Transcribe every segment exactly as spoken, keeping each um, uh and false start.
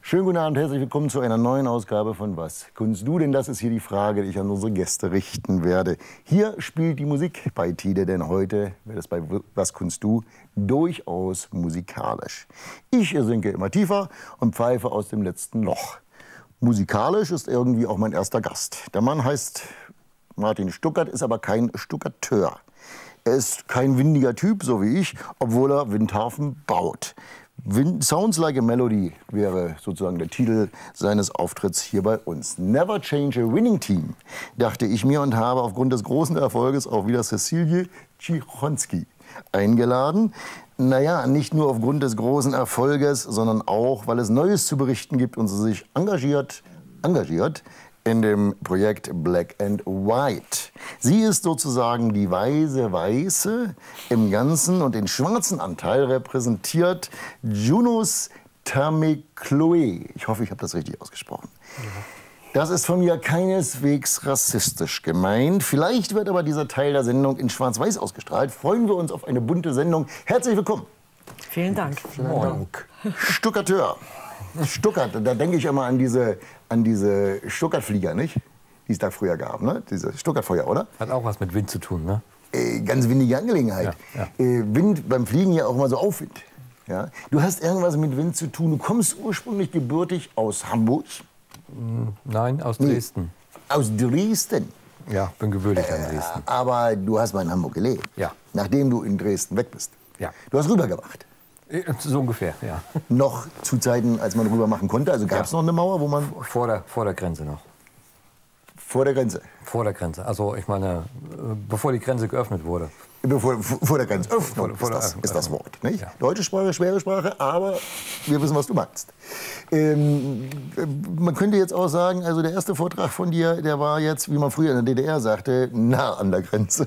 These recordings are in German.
Schönen guten Abend, herzlich willkommen zu einer neuen Ausgabe von Was kunst du? Denn das ist hier die Frage, die ich an unsere Gäste richten werde. Hier spielt die Musik bei Tide, denn heute wird es bei Was kunst du? Durchaus musikalisch. Ich sinke immer tiefer und pfeife aus dem letzten Loch. Musikalisch ist irgendwie auch mein erster Gast. Der Mann heißt Martin Stuckert, ist aber kein Stuckateur. Er ist kein windiger Typ, so wie ich, obwohl er Windharfen baut. Wind, Sounds Like a Melody wäre sozusagen der Titel seines Auftritts hier bei uns. Never change a winning team, dachte ich mir und habe aufgrund des großen Erfolges auch wieder Cecilie Cichonski eingeladen. Naja, nicht nur aufgrund des großen Erfolges, sondern auch, weil es Neues zu berichten gibt und sie sich engagiert, engagiert in dem Projekt Black and White. Sie ist sozusagen die weise Weiße im Ganzen und den schwarzen Anteil repräsentiert Junus Tamekloe. Ich hoffe, ich habe das richtig ausgesprochen. Ja. Das ist von mir keineswegs rassistisch gemeint. Vielleicht wird aber dieser Teil der Sendung in Schwarz-Weiß ausgestrahlt. Freuen wir uns auf eine bunte Sendung. Herzlich willkommen. Vielen Dank. Vielen Dank. Stuckateur. Stuttgart, da denke ich immer an diese, an diese Stuttgart-Flieger, nicht? Die es da früher gab, ne? Diese Stuttgart-Feuer, oder? Hat auch was mit Wind zu tun, ne? Äh, ganz windige Angelegenheit. Ja, ja. Äh, Wind beim Fliegen ja auch mal so Aufwind. Ja? Du hast irgendwas mit Wind zu tun. Du kommst ursprünglich gebürtig aus Hamburg? Nein, aus Dresden. Nee, aus Dresden? Ja, bin gebürtig äh, in Dresden. Aber du hast mal in Hamburg gelebt? Ja. Nachdem du in Dresden weg bist? Ja. Du hast rübergemacht? So ungefähr, ja. Noch zu Zeiten, als man rüber machen konnte? Also gab es ja noch eine Mauer, wo man... Vor der, vor der Grenze noch. Vor der Grenze? Vor der Grenze. Also ich meine, bevor die Grenze geöffnet wurde. Bevor, vor der Grenzöffnung vor, vor ist, das, ist das Wort. Nicht? Ja. Deutsche Sprache, schwere Sprache, aber wir wissen, was du meinst. Ähm, man könnte jetzt auch sagen, also der erste Vortrag von dir, der war jetzt, wie man früher in der D D R sagte, nah an der Grenze.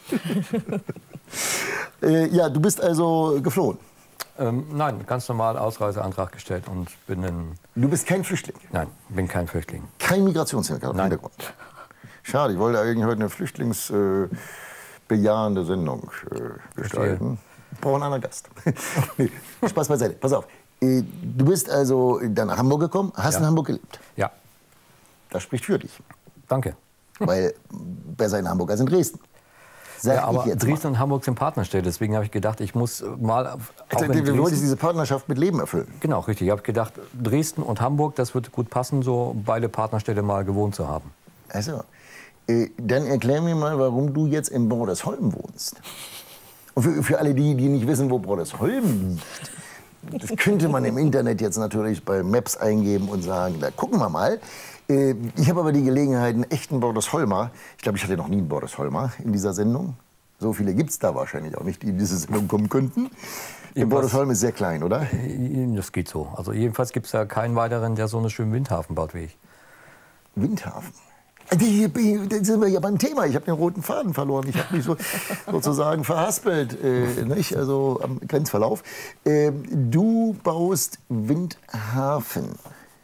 äh, ja, du bist also geflohen. Ähm, nein, ganz normal Ausreiseantrag gestellt und bin in... Du bist kein Flüchtling? Nein, bin kein Flüchtling. Kein Migrationshintergrund? Schade, ich wollte eigentlich heute eine flüchtlingsbejahende äh, Sendung äh, gestalten. Ich brauche einen anderen Gast. Nee, Spaß beiseite, pass auf. Äh, du bist also dann nach Hamburg gekommen, hast ja. in Hamburg gelebt? Ja. Das spricht für dich. Danke. Weil besser in Hamburg als in Dresden. Sag ja, aber Dresden und Hamburg sind Partnerstädte, deswegen habe ich gedacht, ich muss mal... Auch du wolltest diese Partnerschaft mit Leben erfüllen? Genau, richtig. Ich habe gedacht, Dresden und Hamburg, das wird gut passen, so beide Partnerstädte mal gewohnt zu haben. Also, äh, dann erklär mir mal, warum du jetzt in Brodesholm wohnst. Und für, für alle die, die nicht wissen, wo Brodesholm liegt, das könnte man im Internet jetzt natürlich bei Maps eingeben und sagen, da gucken wir mal. Ich habe aber die Gelegenheit, einen echten Bordesholmer, ich glaube, ich hatte noch nie einen Bordesholmer in dieser Sendung. So viele gibt es da wahrscheinlich auch nicht, die in diese Sendung kommen könnten. Der Bordesholm ist sehr klein, oder? Das geht so. Also jedenfalls gibt es da keinen weiteren, der so eine schöne Windhafen baut wie ich. Windhafen? Da sind wir ja beim Thema. Ich habe den roten Faden verloren. Ich habe mich so, sozusagen verhaspelt, äh, nicht? Also am Grenzverlauf. Äh, du baust Windhafen.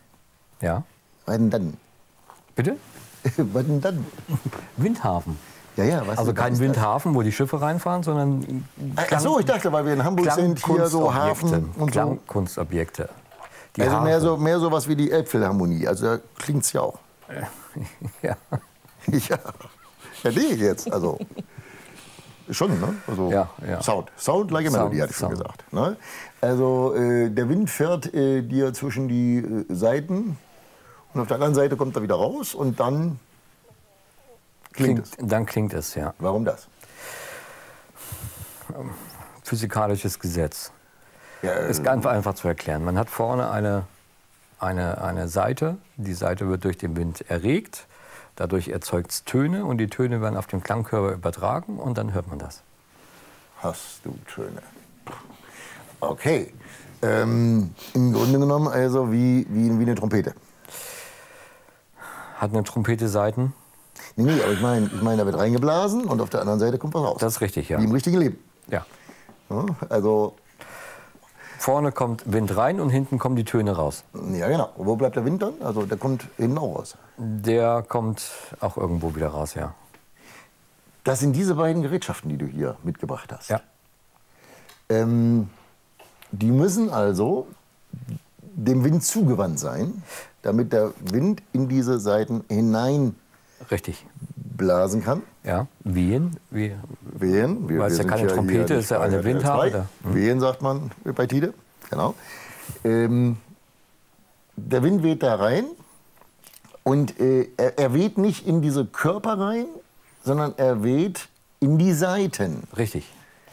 Ja. Was denn dann? Bitte? Was denn dann? Windhafen. Ja, ja, was also kein Windhafen, wo die Schiffe reinfahren, sondern... Ach so, ich dachte, weil wir in Hamburg sind, hier so Hafen und so. Kunstobjekte. Also mehr so, mehr so was wie die Elbphilharmonie. Also da klingt's ja auch. Ja. Ja. Ja, nee, jetzt. Also schon, ne? Also ja, ja. Sound. Sound like a Melody, hatte ich schon gesagt. Ne? Also äh, der Wind fährt äh, dir zwischen die äh, Seiten und auf der anderen Seite kommt er wieder raus und dann klingt, klingt es. Dann klingt es, ja. Warum das? Physikalisches Gesetz. Ja, äh, ist ganz einfach zu erklären. Man hat vorne eine, eine, eine Saite. Die Saite wird durch den Wind erregt. Dadurch erzeugt es Töne und die Töne werden auf den Klangkörper übertragen und dann hört man das. Hast du Töne? Okay. Ähm, Im Grunde genommen also wie, wie, wie eine Trompete. Hat eine Trompete Saiten? Nee, nee, aber ich meine, ich mein, da wird reingeblasen und auf der anderen Seite kommt was raus. Das ist richtig, ja. Wie im richtigen Leben. Ja. Ja, also... Vorne kommt Wind rein und hinten kommen die Töne raus. Ja, genau. Und wo bleibt der Wind dann? Also der kommt hinten auch raus. Der kommt auch irgendwo wieder raus, ja. Das sind diese beiden Gerätschaften, die du hier mitgebracht hast. Ja. Ähm, die müssen also dem Wind zugewandt sein, damit der Wind in diese Saiten hinein Richtig. blasen kann. Ja, wehen. Wie, Wehen. Wir, weil es wir ja sind keine Trompete, hier ist ja nicht eine bei R T L zwei. Windharfe. Hm. Wehen sagt man bei Tide, genau. Ähm, der Wind weht da rein und äh, er, er weht nicht in diese Körper rein, sondern er weht in die Saiten. Richtig.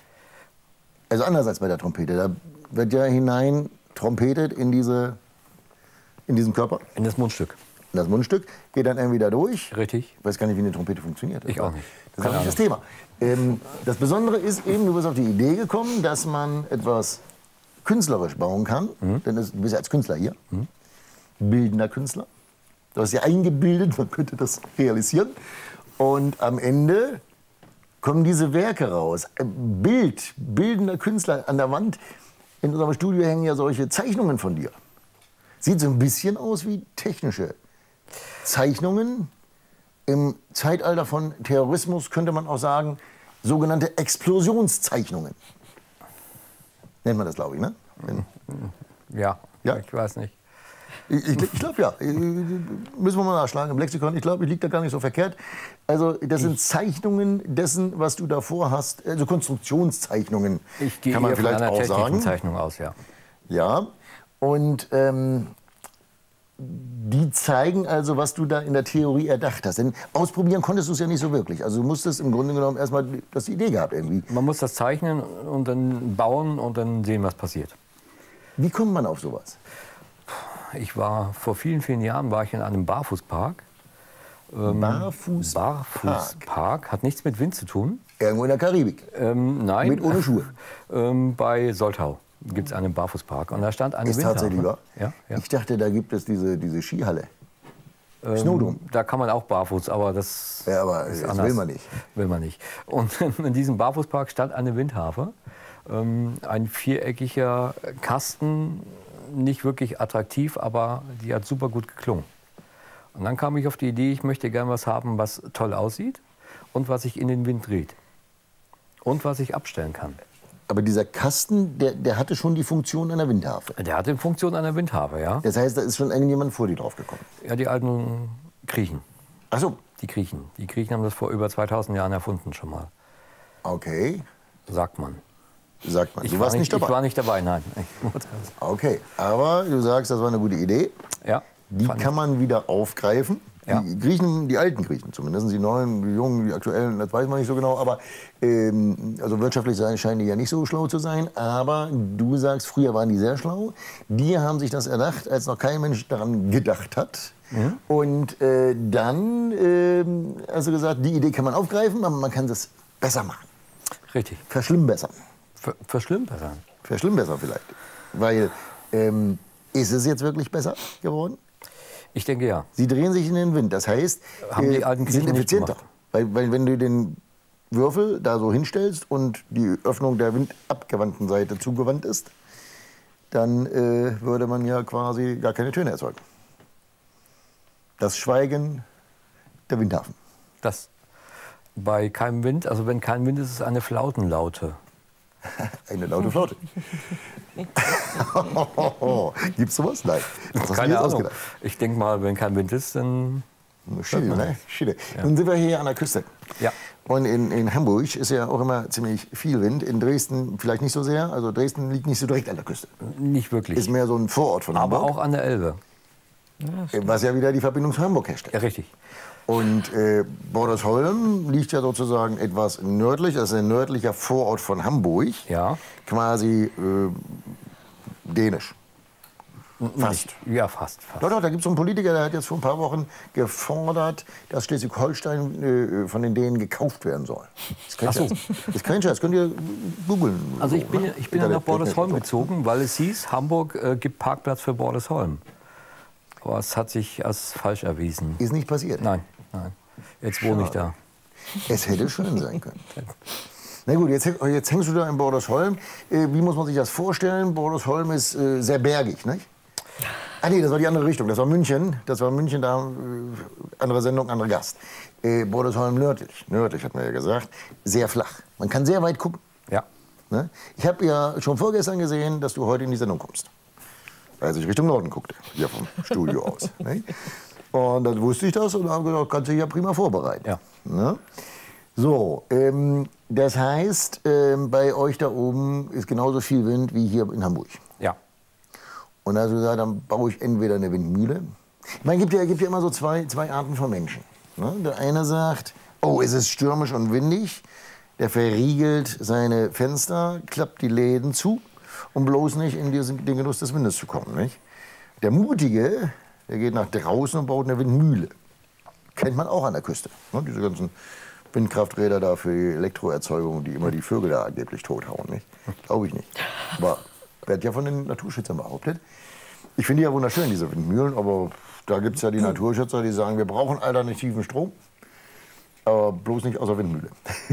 Also anders als bei der Trompete. Da wird ja hinein trompetet in, diese, in diesen Körper. In das Mundstück. In das Mundstück, geht dann irgendwie da durch. Richtig. Ich weiß gar nicht, wie eine Trompete funktioniert. Ich auch nicht. Das ist auch nicht das Thema. Ähm, das Besondere ist eben, du bist auf die Idee gekommen, dass man etwas künstlerisch bauen kann. Mhm. Denn du bist ja als Künstler hier. Mhm. Bildender Künstler. Du hast ja eingebildet, man könnte das realisieren. Und am Ende kommen diese Werke raus. Bild, bildender Künstler an der Wand. In unserem Studio hängen ja solche Zeichnungen von dir. Sieht so ein bisschen aus wie technische Zeichnungen. Im Zeitalter von Terrorismus könnte man auch sagen, sogenannte Explosionszeichnungen. Nennt man das, glaube ich, ne? Ja, ja, ich weiß nicht. Ich, ich, ich glaube, ja. Müssen wir mal nachschlagen im Lexikon. Ich glaube, ich liege da gar nicht so verkehrt. Also, das sind Zeichnungen dessen, was du davor hast. Also Konstruktionszeichnungen, ich gehe kann man eher vielleicht von einer auch sagen. Zeichnung aus, ja. Ja. Und ähm, die zeigen also, was du da in der Theorie erdacht hast. Denn ausprobieren konntest du es ja nicht so wirklich. Also du musstest im Grunde genommen erstmal das Idee gehabt irgendwie. Man muss das zeichnen und dann bauen und dann sehen, was passiert. Wie kommt man auf sowas? Ich war vor vielen, vielen Jahren war ich in einem Barfußpark. Ähm, Barfußpark? Barfußpark. Hat nichts mit Wind zu tun. Irgendwo in der Karibik? Ähm, nein. Mit ohne Schuhe? ähm, bei Soltau gibt es einen Barfußpark. Und da stand eine Ist Windharfe. tatsächlich wahr? Ja, ja. Ich dachte, da gibt es diese, diese Skihalle. Ähm, Snowdome. Da kann man auch barfuß, aber das, ja, aber ist das anders. will man nicht. Will man nicht. Und in diesem Barfußpark stand eine Windharfe. Ähm, ein viereckiger Kasten, nicht wirklich attraktiv, aber die hat super gut geklungen. Und dann kam ich auf die Idee, ich möchte gerne was haben, was toll aussieht und was sich in den Wind dreht. Und was ich abstellen kann. Aber dieser Kasten, der, der hatte schon die Funktion einer Windharfe? Der hatte die Funktion einer Windharfe, ja. Das heißt, da ist schon irgendjemand vor dir drauf gekommen? Ja, die alten Griechen. Ach so. Die Griechen. Die Griechen haben das vor über zweitausend Jahren erfunden schon mal. Okay. Sagt man. Sagt man. Ich du war warst nicht, nicht dabei? Ich war nicht dabei, nein. Okay, aber du sagst, das war eine gute Idee. Ja. Die kann man wieder aufgreifen. Ja. Die Griechen, die alten Griechen zumindest, die neuen, die jungen, die aktuellen, das weiß man nicht so genau. Aber ähm, also wirtschaftlich scheinen die ja nicht so schlau zu sein. Aber du sagst, früher waren die sehr schlau. Die haben sich das erdacht, als noch kein Mensch daran gedacht hat. Mhm. Und äh, dann äh, hast du gesagt, die Idee kann man aufgreifen, aber man kann das besser machen. Richtig. Verschlimmbessern. Ver Verschlimmbessern? Verschlimmbessern vielleicht. Weil, ähm, ist es jetzt wirklich besser geworden? Ich denke ja. Sie drehen sich in den Wind. Das heißt, haben die alten sind Griechen effizienter. Weil, weil wenn du den Würfel da so hinstellst und die Öffnung der windabgewandten Seite zugewandt ist, dann äh, würde man ja quasi gar keine Töne erzeugen. Das Schweigen der Windharfen. Das bei keinem Wind, also wenn kein Wind ist, ist es eine Flautenlaute. Eine laute Flaute. Gibt's sowas? Nein. Das hast Keine du jetzt Ahnung. ausgedacht. Ich denke mal, wenn kein Wind ist, dann... Schiede, ne? Schiede. Ja. Nun sind wir hier an der Küste. Ja. Und in, in Hamburg ist ja auch immer ziemlich viel Wind. In Dresden vielleicht nicht so sehr. Also Dresden liegt nicht so direkt an der Küste. Nicht wirklich. Ist mehr so ein Vorort von Hamburg. Aber auch an der Elbe. Ja, was ja wieder die Verbindung zu Hamburg herstellt. Ja, richtig. Und äh, Bordesholm liegt ja sozusagen etwas nördlich, das ist ein nördlicher Vorort von Hamburg. Ja. Quasi äh, dänisch. Fast. Ja, fast. fast. Doch, doch, da gibt es so einen Politiker, der hat jetzt vor ein paar Wochen gefordert, dass Schleswig-Holstein äh, von den Dänen gekauft werden soll. Das ist kein Ach so. Scherz. Das ist kein Scherz, könnt ihr googeln. Also ich so, bin, ne? ich bin ja nach Bordesholm gezogen, weil es hieß, Hamburg äh, gibt Parkplatz für Bordesholm. Aber es hat sich als falsch erwiesen. Ist nicht passiert? Nein, nein. Jetzt wohne ich da. Es hätte schön sein können. Na gut, jetzt, jetzt hängst du da in Bordesholm. Äh, wie muss man sich das vorstellen? Bordesholm ist äh, sehr bergig, nicht? Ah nee, das war die andere Richtung. Das war München. Das war München, da äh, andere Sendung, anderer Gast. Äh, Bordesholm nördlich. Nördlich, hat man ja gesagt. Sehr flach. Man kann sehr weit gucken. Ja. Ne? Ich habe ja schon vorgestern gesehen, dass du heute in die Sendung kommst. als ich Richtung Norden guckte, hier vom Studio aus. Ne? Und dann wusste ich das und habe gedacht, kannst du dich ja prima vorbereiten. Ja. Ne? So, ähm, das heißt, ähm, bei euch da oben ist genauso viel Wind wie hier in Hamburg. Ja. Und also gesagt, dann baue ich entweder eine Windmühle. Ich meine, es gibt ja, gibt ja immer so zwei, zwei Arten von Menschen. Ne? Der eine sagt, oh, es ist stürmisch und windig. Der verriegelt seine Fenster, klappt die Läden zu, um bloß nicht in diesen, den Genuss des Windes zu kommen. Nicht? Der Mutige, der geht nach draußen und baut eine Windmühle. Kennt man auch an der Küste. Ne? Diese ganzen Windkrafträder da für die Elektroerzeugung, die immer die Vögel da angeblich tothauen. Nicht? Glaube ich nicht. Aber wird ja von den Naturschützern behauptet. Ich finde die ja wunderschön, diese Windmühlen, aber da gibt es ja die Naturschützer, die sagen, wir brauchen alternativen Strom, aber bloß nicht aus der Windmühle.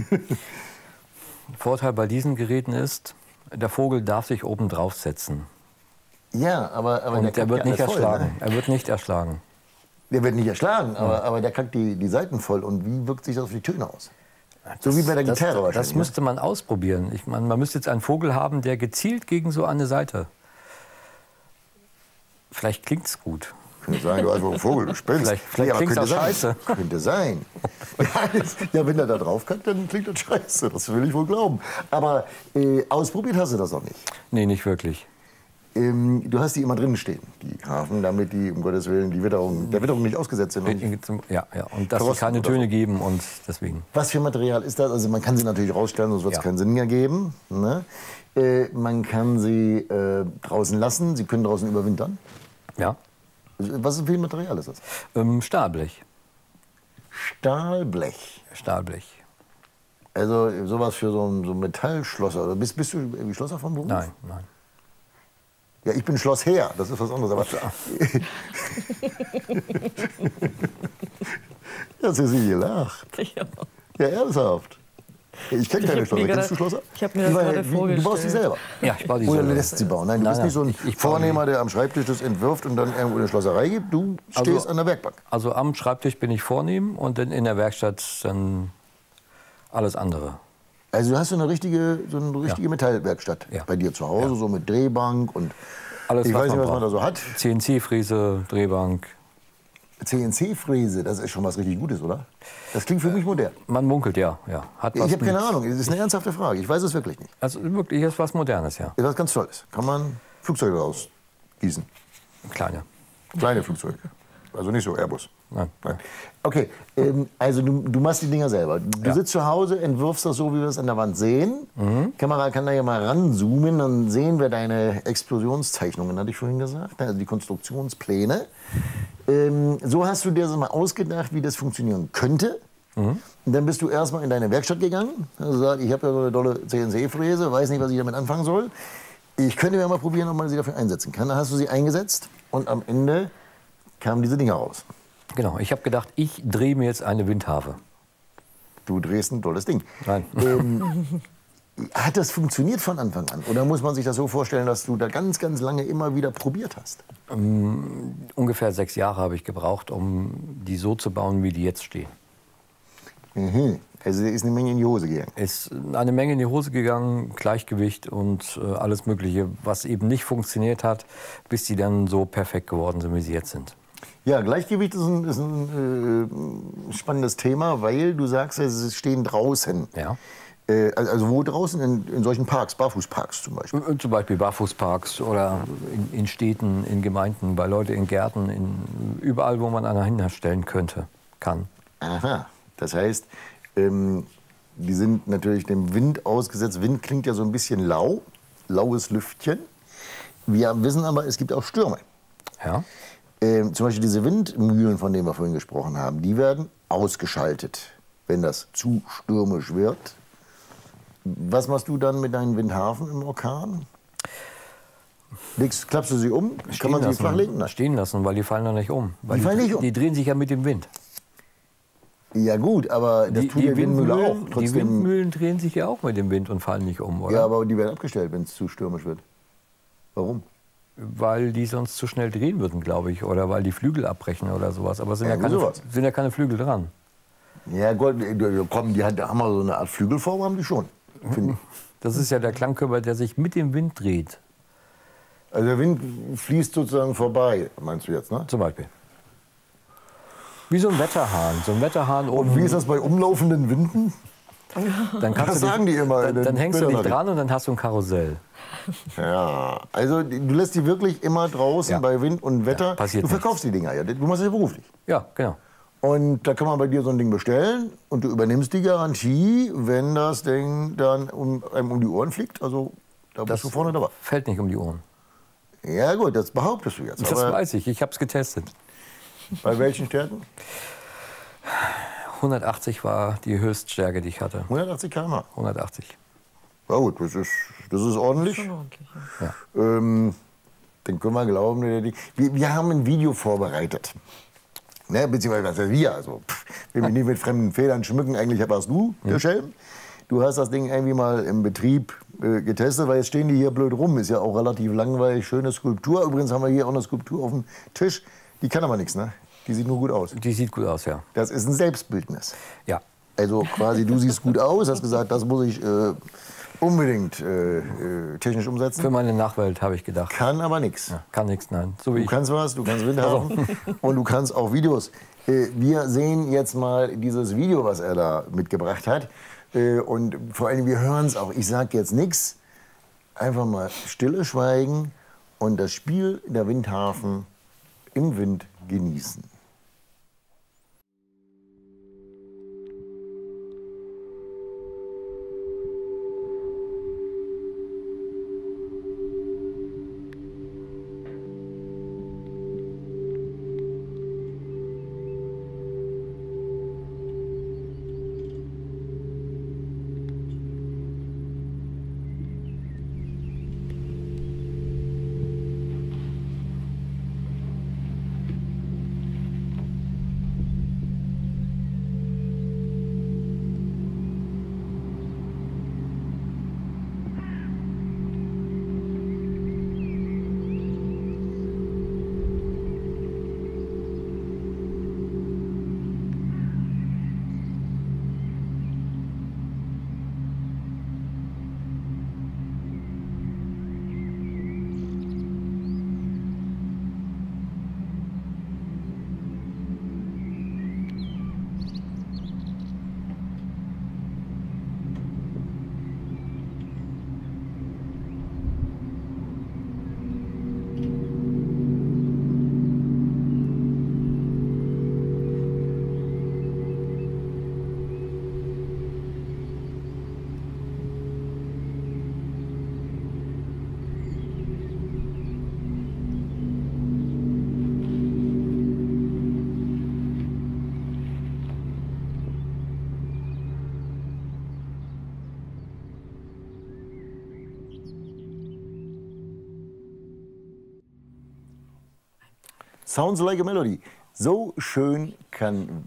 Vorteil bei diesen Geräten ist, der Vogel darf sich oben drauf setzen. Ja, aber, aber Und der, der wird ja nicht alles erschlagen. Voll, ne? Er wird nicht erschlagen. Der wird nicht erschlagen, aber, aber der kackt die, die Saiten voll. Und wie wirkt sich das auf die Töne aus? So wie bei der Das, Gitarre das, wahrscheinlich. das müsste man ausprobieren. Ich meine, man müsste jetzt einen Vogel haben, der gezielt gegen so eine Seite. Vielleicht klingt es gut. Könnte sein, du hast wohl einen Vogel, du spinnst. Vielleicht, vielleicht ja, klingt es auch sein. scheiße. Könnte sein. Ja, das, ja, wenn er da drauf kackt, dann klingt das scheiße. Das will ich wohl glauben. Aber äh, ausprobiert hast du das noch nicht. Nee, nicht wirklich. Ähm, du hast die immer drinnen stehen, die Hafen, damit die, um Gottes Willen, die Witterung, der Witterung nicht ausgesetzt sind. Und Ja, ja. Und dass sie verrosten keine oder Töne so. geben und deswegen. Was für Material ist das? Also man kann sie natürlich rausstellen, sonst wird es Ja. keinen Sinn mehr geben. Ne? Äh, man kann sie äh, draußen lassen, sie können draußen überwintern. Ja. Was für ein Material ist das? Ähm, Stahlblech. Stahlblech. Stahlblech. Also sowas für so ein, so ein Metallschlosser. Oder bist, bist du irgendwie Schlosser vom Beruf? Nein, nein. Ja, ich bin Schlossherr, das ist was anderes. Aber ja, sie sie gelacht. Ja. Ja, ernsthaft. Ich kenne keine hab Schlosser. mir Kennst du gerade- Schlosser? ich hab mir das meine, gerade wie- Du baust die vorgestellt. selber. Ja, ich baue die Oder selber. lässt sie bauen. Nein, du Nein, bist nicht so ein nein, ich- ich baue Vornehmer, der am Schreibtisch das entwirft und dann irgendwo eine Schlosserei gibt. Du stehst Also- an der Werkbank. Also am Schreibtisch bin ich vornehm und dann in der Werkstatt dann alles andere. Also du hast so eine richtige, so eine richtige Metallwerkstatt Ja. bei dir zu Hause, so mit Drehbank und Alles, ich weiß nicht, was man braucht. da so hat. C N C-Fräse, Drehbank. C N C-Fräse, das ist schon was richtig Gutes, oder? Das klingt für mich modern. Man munkelt, ja. ja. Hat was Ich habe keine mit- Ahnung, das ist eine ernsthafte Frage. Ich weiß es wirklich nicht. Also wirklich ist was Modernes, ja. Ist was ganz Tolles. Kann man Flugzeuge daraus gießen. Kleine. Kleine Flugzeuge. Also nicht so Airbus. Nein. Nein. Okay, ähm, also du, du machst die Dinger selber. Du Ja. sitzt zu Hause, entwirfst das so, wie wir es an der Wand sehen. Kamera kann da ja mal ranzoomen, dann sehen wir deine Explosionszeichnungen, hatte ich vorhin gesagt, also die Konstruktionspläne. Ähm, so hast du dir das mal ausgedacht, wie das funktionieren könnte. Und dann bist du erstmal in deine Werkstatt gegangen. Also gesagt, ich habe ja so eine tolle C N C-Fräse, weiß nicht, was ich damit anfangen soll. Ich könnte ja mal probieren, ob man sie dafür einsetzen kann. Dann hast du sie eingesetzt und am Ende kamen diese Dinger raus. Genau, ich habe gedacht, ich drehe mir jetzt eine Windharfe. Du drehst ein tolles Ding. Nein. Ähm, hat das funktioniert von Anfang an? Oder muss man sich das so vorstellen, dass du da ganz, ganz lange immer wieder probiert hast? Ungefähr sechs Jahre habe ich gebraucht, um die so zu bauen, wie die jetzt stehen. Mhm. Also ist eine Menge in die Hose gegangen. Ist eine Menge in die Hose gegangen, Gleichgewicht und äh, alles Mögliche, was eben nicht funktioniert hat, bis die dann so perfekt geworden sind, wie sie jetzt sind. Ja, Gleichgewicht ist ein, ist ein äh, spannendes Thema, weil du sagst, sie stehen draußen. Ja. Äh, also wo draußen? In, in solchen Parks, Barfußparks zum Beispiel. Zum Beispiel Barfußparks oder in, in Städten, in Gemeinden, bei Leuten in Gärten, in, überall, wo man einer hinstellen könnte, kann. Aha, das heißt, ähm, die sind natürlich dem Wind ausgesetzt. Wind klingt ja so ein bisschen lau, laues Lüftchen. Wir wissen aber, es gibt auch Stürme. Ja. Ähm, zum Beispiel diese Windmühlen, von denen wir vorhin gesprochen haben, die werden ausgeschaltet, wenn das zu stürmisch wird. Was machst du dann mit deinen Windhafen im Orkan? Legst, klappst du sie um? Kann man sie lassen. flachlegen? Nein. Stehen lassen, weil die fallen doch nicht um. Weil Die fallen nicht um? Die drehen sich ja mit dem Wind. Ja gut, aber das Die, tut die, die Windmühle auch. Windmühlen, die Trotzdem, Windmühlen drehen sich ja auch mit dem Wind und fallen nicht um, oder? ja, aber die werden abgestellt, wenn es zu stürmisch wird. Warum? Weil die sonst zu schnell drehen würden, glaube ich. Oder weil die Flügel abbrechen oder sowas. Aber es sind ja, Ja, keine, sowas. sind ja keine Flügel dran. Ja Gott, komm, die hat, da haben wir so eine Art Flügelform, haben die schon. Finde ich. Das ist ja der Klangkörper, der sich mit dem Wind dreht. Also der Wind fließt sozusagen vorbei, meinst du jetzt, ne? Zum Beispiel. Wie so ein Wetterhahn. So ein Wetterhahn oben. Und wie ist das bei umlaufenden Winden? Dann kannst Das du dich, sagen die immer. Dann, dann hängst du dich dran und dann hast du ein Karussell. Ja, also du lässt die wirklich immer draußen Ja. bei Wind und Wetter. Ja, passiert du verkaufst die Dinger ja, du machst das ja beruflich. Ja, genau. Und da kann man bei dir so ein Ding bestellen und du übernimmst die Garantie, wenn das Ding dann um, einem um die Ohren fliegt. Also da bist Das du vorne dabei. fällt nicht um die Ohren. Ja gut, das behauptest du jetzt. Das Aber weiß ich, ich habe es getestet. bei welchen Stärken? hundertachtzig war die Höchststärke, die ich hatte. hundertachtzig Kilometer pro Stunde. hundertachtzig. Ja gut, das ist, das ist ordentlich. Schon ordentlich, ja. Ja. Ähm, dann können wir glauben, wir, wir haben ein Video vorbereitet. Ne, beziehungsweise was heißt wir, also pff, will mich nicht mit fremden Federn schmücken, eigentlich warst du der Schelm. Du hast das Ding irgendwie mal im Betrieb äh, getestet, weil jetzt stehen die hier blöd rum, ist ja auch relativ langweilig, schöne Skulptur. Übrigens haben wir hier auch eine Skulptur auf dem Tisch, die kann aber nichts, ne? Die sieht nur gut aus. Die sieht gut aus, ja. Das ist ein Selbstbildnis. Ja. Also quasi, du siehst gut aus, hast gesagt, das muss ich äh, unbedingt äh, äh, technisch umsetzen. Für meine Nachwelt habe ich gedacht. Kann aber nichts. Ja, kann nichts, nein. So wie Du ich. kannst was, du kannst Windhafen und du kannst auch Videos. Äh, wir sehen jetzt mal dieses Video, was er da mitgebracht hat. Äh, und vor allem, wir hören es auch. Ich sage jetzt nichts. Einfach mal Stille schweigen und das Spiel der Windhafen im Wind genießen. Sounds like a melody. So schön kann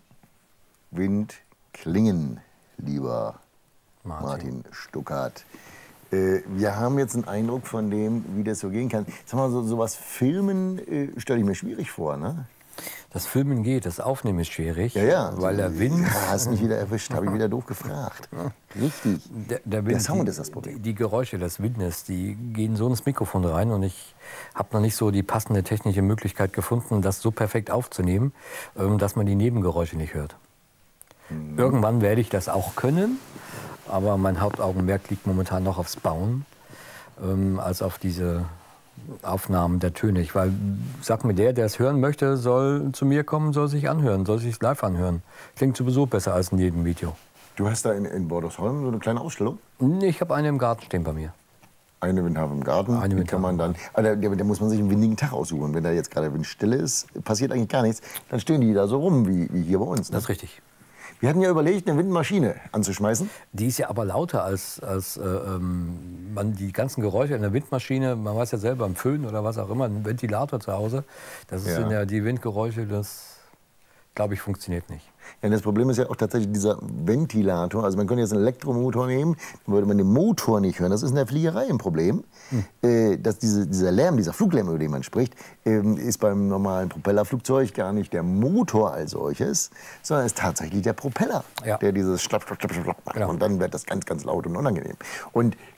Wind klingen, lieber Martin, Martin Stuckart. Äh, wir haben jetzt einen Eindruck von dem, wie das so gehen kann. Sag mal, so, so was filmen äh, stelle ich mir schwierig vor, ne? Das Filmen geht, das Aufnehmen ist schwierig. Ja, ja. Weil der Wind. Ja, hast mich wieder erwischt, habe ich wieder doof gefragt. Richtig. Der, der, Wind, der Sound die, ist das Problem. Die, die Geräusche des Windes, die gehen so ins Mikrofon rein und ich habe noch nicht so die passende technische Möglichkeit gefunden, das so perfekt aufzunehmen, ähm, dass man die Nebengeräusche nicht hört. Mhm. Irgendwann werde ich das auch können, aber mein Hauptaugenmerk liegt momentan noch aufs Bauen, ähm, als auf diese Aufnahmen der Töne. Ich, weil, sag mir, der, der es hören möchte, soll zu mir kommen, soll sich anhören, soll sich live anhören. Klingt sowieso besser als in jedem Video. Du hast da in, in Bordesholm so eine kleine Ausstellung? Ich habe eine im Garten stehen bei mir. Eine Windhafen im Garten, Eine die kann man dann. Aber da, da muss man sich einen windigen Tag aussuchen. Wenn da jetzt gerade Windstille ist, passiert eigentlich gar nichts. Dann stehen die da so rum wie, wie hier bei uns. Ne? Das ist richtig. Wir hatten ja überlegt, eine Windmaschine anzuschmeißen. Die ist ja aber lauter als, als äh, ähm, man die ganzen Geräusche in der Windmaschine, man weiß ja selber, im Föhn oder was auch immer, ein Ventilator zu Hause, das sind ja, ja die Windgeräusche, das, glaube ich, funktioniert nicht. Ja, das Problem ist ja auch tatsächlich dieser Ventilator. Also man könnte jetzt einen Elektromotor nehmen, dann würde man den Motor nicht hören. Das ist in der Fliegerei ein Problem. Hm. Äh, dass diese, dieser Lärm, dieser Fluglärm, über den man spricht, äh, ist beim normalen Propellerflugzeug gar nicht der Motor als solches, sondern ist tatsächlich der Propeller, ja. der dieses Schlapp, Schlapp, Schlapp, Schlapp macht. Genau. Und dann wird das ganz, ganz laut und unangenehm. Und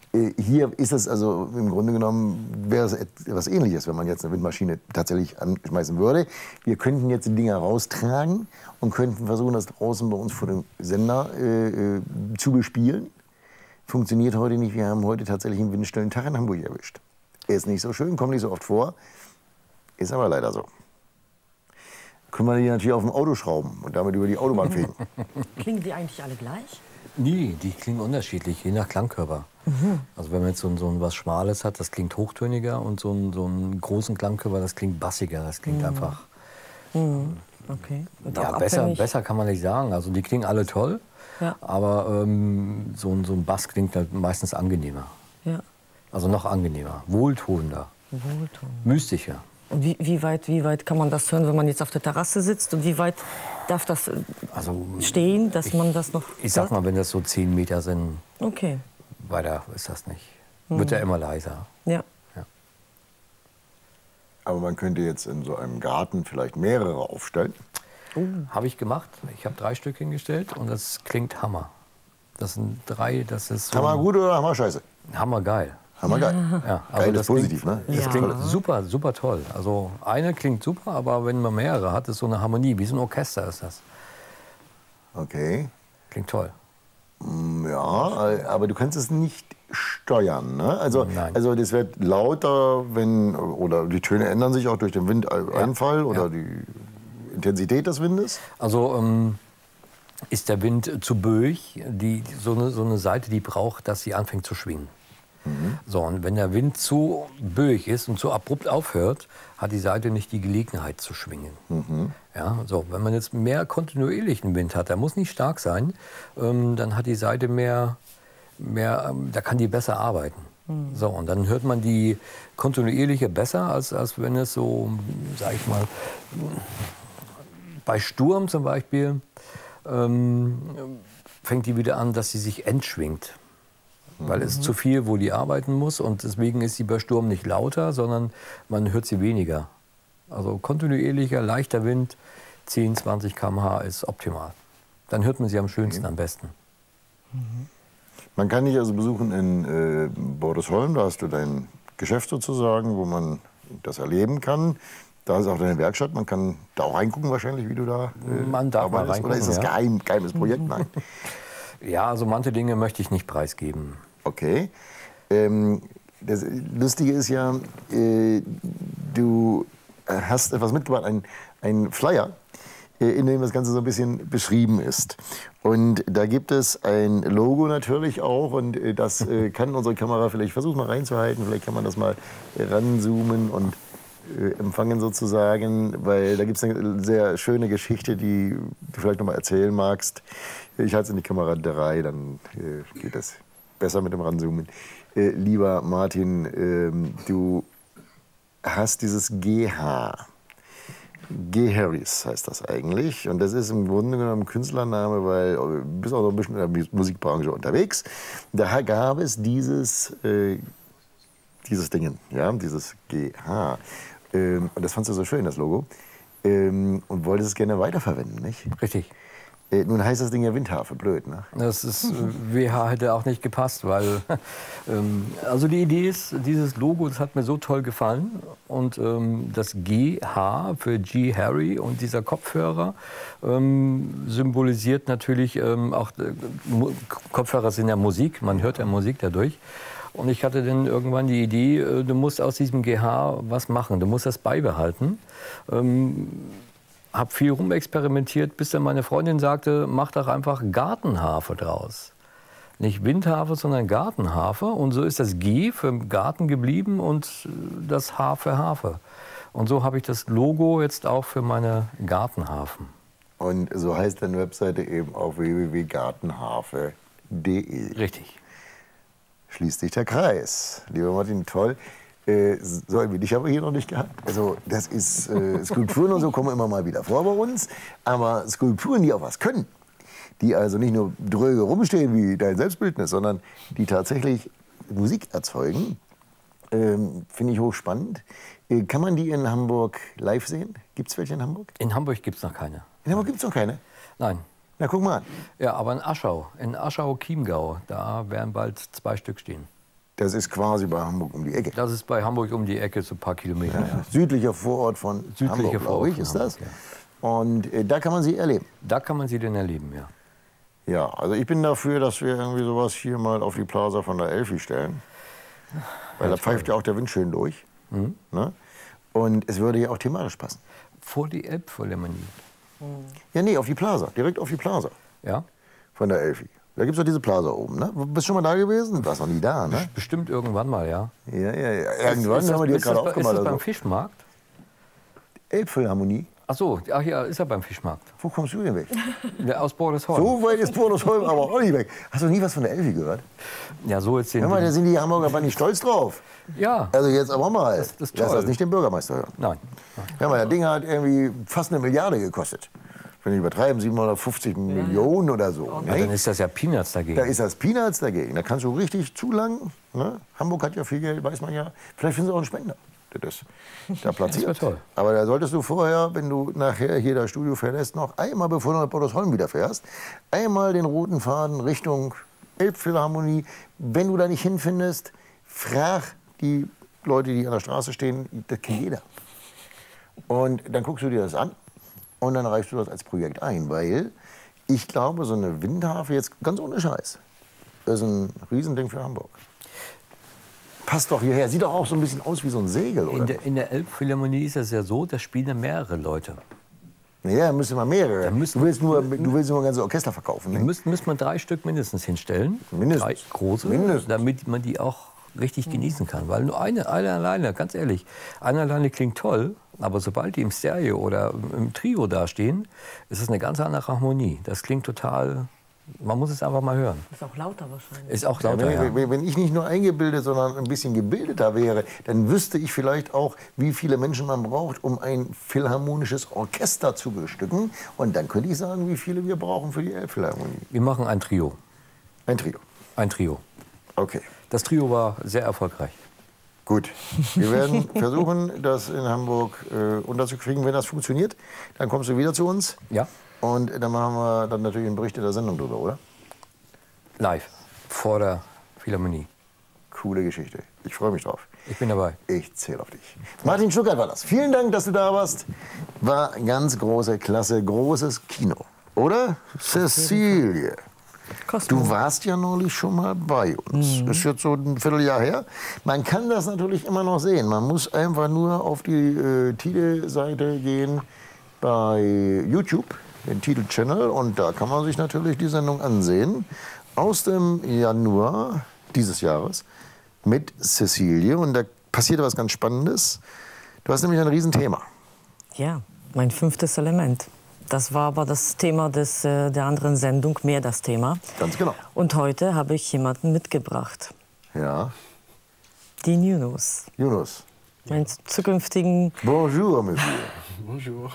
Äh, hier ist es also im Grunde genommen, wäre es etwas Ähnliches, wenn man jetzt eine Windmaschine tatsächlich anschmeißen würde. Wir könnten jetzt die Dinger raustragen und könnten versuchen, das draußen bei uns vor dem Sender äh, zu bespielen. Funktioniert heute nicht. Wir haben heute tatsächlich einen windstillen Tag in Hamburg erwischt. Ist nicht so schön, kommt nicht so oft vor. Ist aber leider so. Können wir die natürlich auf dem Auto schrauben und damit über die Autobahn fegen. Klingen die eigentlich alle gleich? Nee, die klingen unterschiedlich, je nach Klangkörper. Mhm. Also wenn man jetzt so, ein, so ein was Schmales hat, das klingt hochtöniger, und so, ein, so einen großen Klangkörper, das klingt bassiger, das klingt mhm. einfach... Mhm. Okay. Und ja, auch besser, besser kann man nicht sagen. Also die klingen alle toll, ja. aber ähm, so, ein, so ein Bass klingt halt meistens angenehmer. Ja. Also noch angenehmer, wohltuender, Wohltuend. mystischer. Und wie, wie, weit, wie weit kann man das hören, wenn man jetzt auf der Terrasse sitzt? Und wie weit darf das also, stehen, dass ich, man das noch... Ich sag mal, wenn das so zehn Meter sind, okay. weiter ist das nicht. Wird ja immer leiser. Ja. ja. Aber man könnte jetzt in so einem Garten vielleicht mehrere aufstellen. Oh. Habe ich gemacht. Ich habe drei Stück hingestellt und das klingt Hammer. Das sind drei, das ist so... Hammer gut oder Hammer scheiße? Hammer geil. Hammergeil. Ja, also geil das ist positiv, klingt, ne? Das ja. klingt super, super toll. Also eine klingt super, aber wenn man mehrere hat, ist so eine Harmonie. Wie so ein Orchester ist das. Okay. Klingt toll. Ja, aber du kannst es nicht steuern, ne? Also, Nein. also das wird lauter, wenn, oder die Töne ändern sich auch durch den Windeinfall ja. oder ja. die Intensität des Windes? Also ähm, ist der Wind zu böig, die, so, eine, so eine Seite, die braucht, dass sie anfängt zu schwingen. Mhm. So, und wenn der Wind zu böig ist und zu abrupt aufhört, hat die Seite nicht die Gelegenheit zu schwingen. Mhm. Ja, so, wenn man jetzt mehr kontinuierlichen Wind hat, der muss nicht stark sein, ähm, dann hat die Seite mehr, mehr ähm, da kann die besser arbeiten. Mhm. So, und dann hört man die kontinuierliche besser, als, als wenn es so, sag ich mal, bei Sturm zum Beispiel, ähm, fängt die wieder an, dass sie sich entschwingt. Weil es mhm. zu viel, wo die arbeiten muss, und deswegen ist sie bei Sturm nicht lauter, sondern man hört sie weniger. Also kontinuierlicher, leichter Wind, zehn, zwanzig Kilometer pro Stunde ist optimal. Dann hört man sie am schönsten, okay. am besten. Mhm. Man kann dich also besuchen in äh, Bordesholm, da hast du dein Geschäft sozusagen, wo man das erleben kann. Da ist auch deine Werkstatt, man kann da auch reingucken wahrscheinlich, wie du da äh, man darf mal reingucken, oder ist das ja. geheim, geheimes Projekt? Nein. Ja, also manche Dinge möchte ich nicht preisgeben. Okay. Ähm, das Lustige ist ja, äh, du hast etwas mitgebracht, ein, ein Flyer, äh, in dem das Ganze so ein bisschen beschrieben ist. Und da gibt es ein Logo natürlich auch, und äh, das äh, kann unsere Kamera vielleicht versuchen mal reinzuhalten. Vielleicht kann man das mal ranzoomen und äh, empfangen sozusagen, weil da gibt es eine sehr schöne Geschichte, die du vielleicht noch mal erzählen magst. Ich halte es in die Kamera drei, dann äh, geht das besser mit dem Ranzoomen. Äh, lieber Martin, äh, du hast dieses G H. G. Harris heißt das eigentlich. Und das ist im Grunde genommen ein Künstlername, weil du bist auch noch ein bisschen in der Musikbranche unterwegs. Da gab es dieses, äh, dieses Ding, ja, dieses G H. Ähm, und das fandst du so schön, das Logo. Ähm, und wolltest es gerne weiterverwenden, nicht? Richtig. Äh, nun heißt das Ding ja Windharfe, blöd, ne? Das ist, W H hätte auch nicht gepasst, weil, ähm, also die Idee ist, dieses Logo, das hat mir so toll gefallen, und ähm, das G H für G. Harry und dieser Kopfhörer ähm, symbolisiert natürlich ähm, auch, äh, Kopfhörer sind ja Musik, man hört ja Musik dadurch. Und ich hatte dann irgendwann die Idee, äh, du musst aus diesem G H was machen, du musst das beibehalten. Ähm, Habe viel rumexperimentiert, bis dann meine Freundin sagte, mach doch einfach Gartenharfe draus. Nicht Windharfe, sondern Gartenharfe. Und so ist das G für Garten geblieben und das H für Harfe. Und so habe ich das Logo jetzt auch für meine Gartenharfen. Und so heißt deine Webseite eben auf w w w punkt gartenharfe punkt de. Richtig. Schließt sich der Kreis. Lieber Martin, toll. Äh, so haben wir dich aber hier noch nicht gehabt. Also das ist, äh, Skulpturen und so kommen immer mal wieder vor bei uns. Aber Skulpturen, die auch was können, die also nicht nur dröge rumstehen wie dein Selbstbildnis, sondern die tatsächlich Musik erzeugen, ähm, finde ich hochspannend. Äh, kann man die in Hamburg live sehen? Gibt es welche in Hamburg? In Hamburg gibt es noch keine. In Hamburg gibt es noch keine? Nein. Na, guck mal. Ja, aber in Aschau, in Aschau-Chiemgau, da werden bald zwei Stück stehen. Das ist quasi bei Hamburg um die Ecke. Das ist bei Hamburg um die Ecke, so ein paar Kilometer. Ja. Südlicher Vorort von Südlicher Hamburg, glaube ich, ist Hamburg, das. ja. Und äh, da kann man sie erleben. Da kann man sie denn erleben, ja. Ja, also ich bin dafür, dass wir irgendwie sowas hier mal auf die Plaza von der Elfi stellen. Weil da pfeift ja auch der Wind schön durch. Mhm. Ne? Und es würde ja auch thematisch passen. Vor die Elbphilharmonie. Ja, nee, auf die Plaza, direkt auf die Plaza Ja? von der Elfi. Da gibt es doch diese Plaza oben, ne? Bist du schon mal da gewesen? Du warst noch nie da, ne? Bestimmt irgendwann mal, ja. Ja, ja, ja. Irgendwann ist das, haben wir die ist gerade das, bei- aufgemacht. Ist das beim Also. Fischmarkt? Elbphilharmonie? Ach so, ach ja, ist er beim Fischmarkt. Wo kommst du denn weg? Ja, aus Bordesholm. So weit ist Bordesholm aber auch nicht weg. Hast du nie was von der Elfi gehört? Ja, so jetzt den. Hör mal, da sind die Hamburger aber nicht stolz drauf. Ja, Also jetzt aber mal. Das- das ist Lass toll. das nicht den Bürgermeister hören. nein. Hör mal, das Ding hat irgendwie fast eine Milliarde gekostet. Wenn ich übertreiben, siebenhundertfünfzig Millionen oder so. Ja, Ne? dann ist das ja Peanuts dagegen. Da ist das Peanuts dagegen. Da kannst du richtig zulangen. Ne? Hamburg hat ja viel Geld, weiß man ja. Vielleicht finden sie auch einen Spender, der das da platziert. Das wär toll. Aber da solltest du vorher, wenn du nachher hier das Studio verlässt, noch einmal, bevor du nach Bordesholm wieder fährst, einmal den roten Faden Richtung Elbphilharmonie. Wenn du da nicht hinfindest, frag die Leute, die an der Straße stehen. Das kennt jeder. Und dann guckst du dir das an und dann reichst du das als Projekt ein, weil ich glaube, so eine Windharfe, jetzt ganz ohne Scheiß, das ist ein Riesending für Hamburg. Passt doch hierher. Sieht doch auch so ein bisschen aus wie so ein Segel, oder? In der, in der Elbphilharmonie ist es ja so, da spielen ja mehrere Leute. Ja, müssen wir mehrere. Da müssen- du, willst nur, du willst nur ein ganzes Orchester verkaufen. Da Ne? müsste müsste man drei Stück mindestens hinstellen. Mindestens. Drei große, Mindestens. damit man die auch richtig genießen kann. Weil nur eine, eine alleine, ganz ehrlich, eine alleine klingt toll, aber sobald die im Stereo oder im Trio dastehen, ist es eine ganz andere Harmonie. Das klingt total, man muss es einfach mal hören. Ist auch lauter wahrscheinlich. Ist auch Ja, lauter, ja. wenn, wenn, wenn ich nicht nur eingebildet, sondern ein bisschen gebildeter wäre, dann wüsste ich vielleicht auch, wie viele Menschen man braucht, um ein philharmonisches Orchester zu bestücken. Und dann könnte ich sagen, wie viele wir brauchen für die Elbphilharmonie. Wir machen ein Trio. Ein Trio. Ein Trio. Okay. Das Trio war sehr erfolgreich. Gut, wir werden versuchen, das in Hamburg äh, unterzukriegen. Wenn das funktioniert, dann kommst du wieder zu uns. Ja, Und dann machen wir dann natürlich einen Bericht in der Sendung drüber, oder? live, vor der Philharmonie. Coole Geschichte. Ich freue mich drauf. Ich bin dabei. Ich zähle auf dich. Martin Stuckert war das. Vielen Dank, dass du da warst. War ganz große Klasse, großes Kino. Oder? Cecilie. Du warst ja neulich schon mal bei uns. Mhm. Ist jetzt so ein Vierteljahr her. Man kann das natürlich immer noch sehen. Man muss einfach nur auf die äh, Titelseite gehen bei YouTube, den Titelchannel. Und da kann man sich natürlich die Sendung ansehen. Aus dem Januar dieses Jahres mit Cecilie. Und da passierte was ganz Spannendes. Du hast nämlich ein Riesenthema. Ja, mein fünftes Element. Das war aber das Thema des, äh, der anderen Sendung, mehr das Thema. Ganz genau. Und heute habe ich jemanden mitgebracht. Ja. Den Yunus, Yunus. meinen zukünftigen... Bonjour, Monsieur. Bonjour.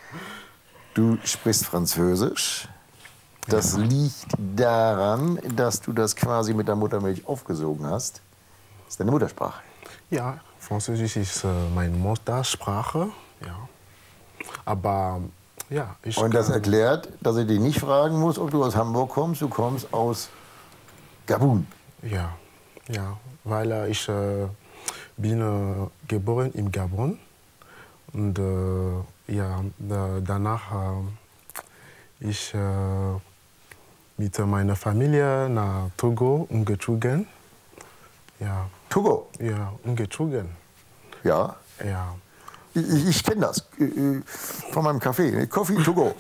Du sprichst Französisch. Das liegt daran, dass du das quasi mit der Muttermilch aufgesogen hast. Das ist deine Muttersprache. Ja, Französisch ist äh, meine Muttersprache. Ja. Aber ja, ich Und das kann- erklärt, dass ich dich nicht fragen muss, ob du aus Hamburg kommst. Du kommst aus Gabun. Ja, ja, weil äh, ich äh, bin äh, geboren in Gabun und äh, ja, da, danach äh, ich äh, mit meiner Familie nach Togo umgezogen. Ja, Togo. ja, umgezogen. Ja. Ja. Ich, ich, ich kenne das äh, äh, von meinem Café. Coffee to go.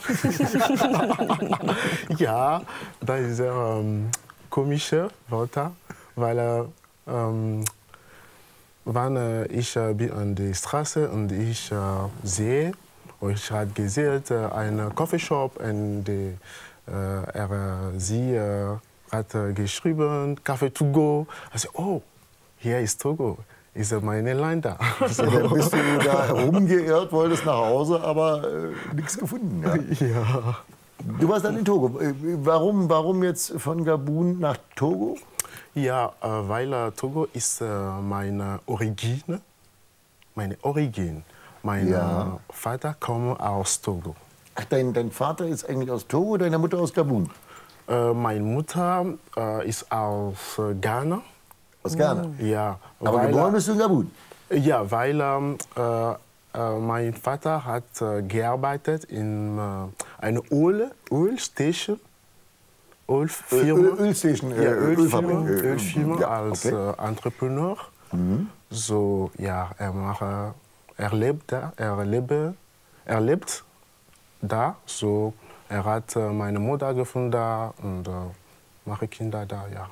Ja, das ist sehr ähm, komische Wörter, weil äh, ähm, wenn äh, ich äh, bin an der Straße und ich äh, sehe, oder ich habe gesehen, äh, einen Coffeeshop und die, äh, er, äh, sie äh, hat äh, geschrieben, Café to go. Also, oh, hier ist Togo, ist äh, meine Länder. So, dann bist du da rumgeirrt, wolltest nach Hause, aber äh, nichts gefunden. Ja. Ja. Du warst dann in Togo. Äh, Warum, warum jetzt von Gabun nach Togo? Ja, äh, weil äh, Togo ist äh, meine Origine, meine Origin. Mein Ja. äh, Vater kommt aus Togo. Ach, dein, dein Vater ist eigentlich aus Togo, deine Mutter aus Gabun. Äh, meine Mutter äh, ist aus äh, Ghana Aus Ghana? Ja. Aber weil, geboren bist du in Gabun? Ja, weil ähm, äh, äh, mein Vater hat äh, gearbeitet in äh, einer Öl, Ölstation. Ölfirma. Öl, Ölstation, ja, äh, Ölfirma, Ölfabrik. Äh, Ölfirma ja, als okay. äh, Entrepreneur. Mhm. So, ja, er, mache, er lebt da, er, lebe, er lebt da. So, er hat äh, meine Mutter gefunden da und äh, mache Kinder da, ja.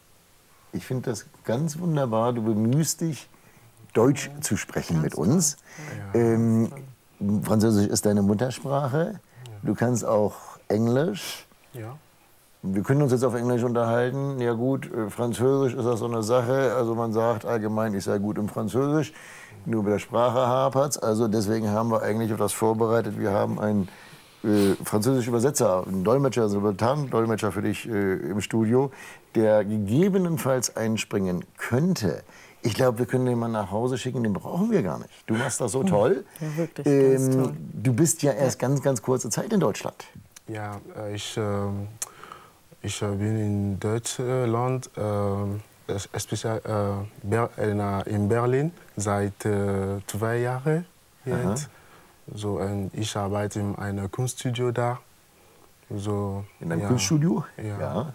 Ich finde das ganz wunderbar. Du bemühst dich, Deutsch zu sprechen mit uns. Ja. Ähm, Französisch ist deine Muttersprache. Du kannst auch Englisch. Ja. Wir können uns jetzt auf Englisch unterhalten. Ja gut, äh, Französisch ist das so eine Sache. Also man sagt allgemein, ich sei gut im Französisch. Nur bei der Sprache hapert's. Also deswegen haben wir eigentlich etwas vorbereitet. Wir haben einen äh, französischen Übersetzer, einen Dolmetscher, also einen Dolmetscher für dich äh, im Studio, der gegebenenfalls einspringen könnte. Ich glaube, wir können den mal nach Hause schicken, den brauchen wir gar nicht. Du machst das so toll. Ja, wirklich, ähm, ganz toll. Du bist ja erst ganz, ganz kurze Zeit in Deutschland. Ja, äh, ich, äh, ich äh, bin in Deutschland, äh, speziell äh, Ber in, äh, in Berlin, seit äh, zwei Jahren jetzt. So, äh, ich arbeite in einem Kunststudio da. So, In einem ja, Kunststudio? Ja. Ja.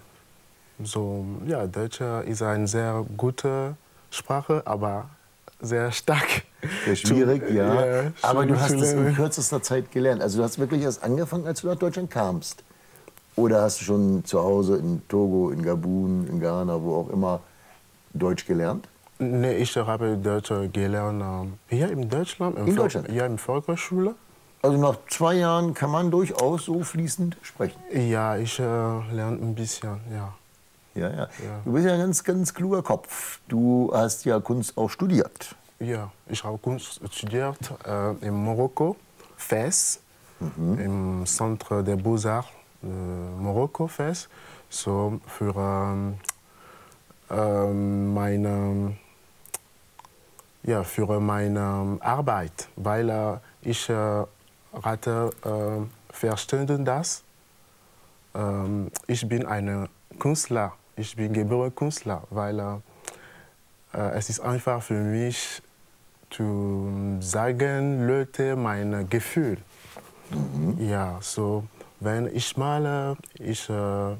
So, ja, Deutsch ist eine sehr gute Sprache, aber sehr stark. Sehr schwierig, zu, ja. ja. Aber du hast es in lernen. kürzester Zeit gelernt. Also du hast wirklich erst angefangen, als du nach Deutschland kamst. Oder hast du schon zu Hause in Togo, in Gabun, in Ghana, wo auch immer, Deutsch gelernt? Nee, ich habe Deutsch gelernt ähm, hier in Deutschland. In Deutschland? Ja, in der Volksschule. Also nach zwei Jahren kann man durchaus so fließend sprechen. Ja, ich äh, lerne ein bisschen, ja. Ja, ja. Du bist ja ein ganz, ganz kluger Kopf. Du hast ja Kunst auch studiert. Ja, ich habe Kunst studiert äh, in Marokko, Fès, mhm. im Centre des Beaux-Arts äh, Marokko, Fès. So für ähm, äh, meine, ja, für meine Arbeit, weil äh, ich äh, hatte äh, verstanden, dass äh, ich bin ein Künstler. Ich bin geborener Künstler, weil äh, es ist einfach für mich zu sagen, Leute, mein Gefühl. Mhm. Ja, so wenn ich male, ich, äh,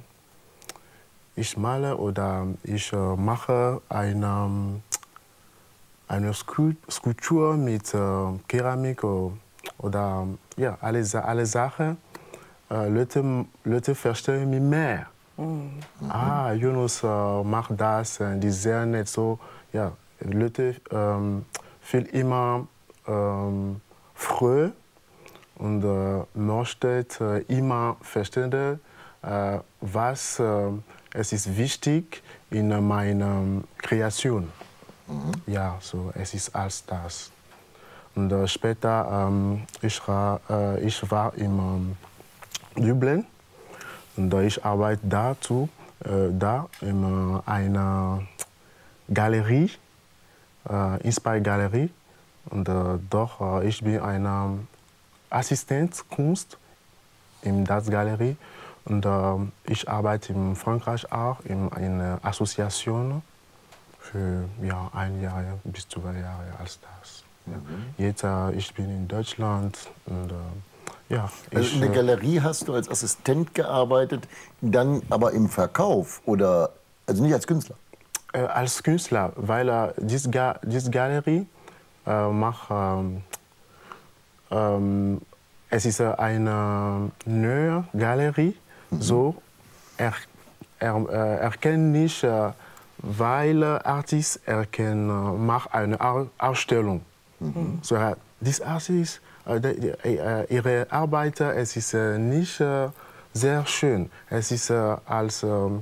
ich male oder ich äh, mache eine, eine Skulptur mit äh, Keramik oder ja, alle, alle Sachen, äh, Leute, Leute verstehen mich mehr. Mhm. Ah, Yunus äh, macht das, äh, die sehr nett. So, ja, Leute ähm, fühlen immer ähm, froh und äh, möchten äh, immer verstehen, äh, was äh, es ist wichtig in äh, meiner Kreation. Mhm. Ja, so, es ist alles das. Und äh, später, ähm, ich, äh, ich war in ähm, Dublin. Und ich arbeite dazu, äh, da in äh, einer Galerie, äh, Inspire Galerie. Und äh, doch, äh, ich bin ein Assistent Kunst in der Galerie. Und äh, ich arbeite in Frankreich auch in einer Assoziation für ja, ein Jahr bis zwei Jahre als das. Ja. Mhm. Jetzt äh, ich bin in Deutschland und äh, ja, also ich, in der Galerie hast du als Assistent gearbeitet, dann aber im Verkauf oder also nicht als Künstler? Äh, als Künstler, weil äh, diese Ga dies Galerie äh, macht, ähm, ähm, es ist äh, eine neue Galerie, mhm. so er, er, äh, erkennt nicht, äh, weil Artist erkennt, äh, macht eine Ausstellung. Mhm. So, äh, this Artist ihre Arbeit, es ist nicht sehr schön. Es ist als,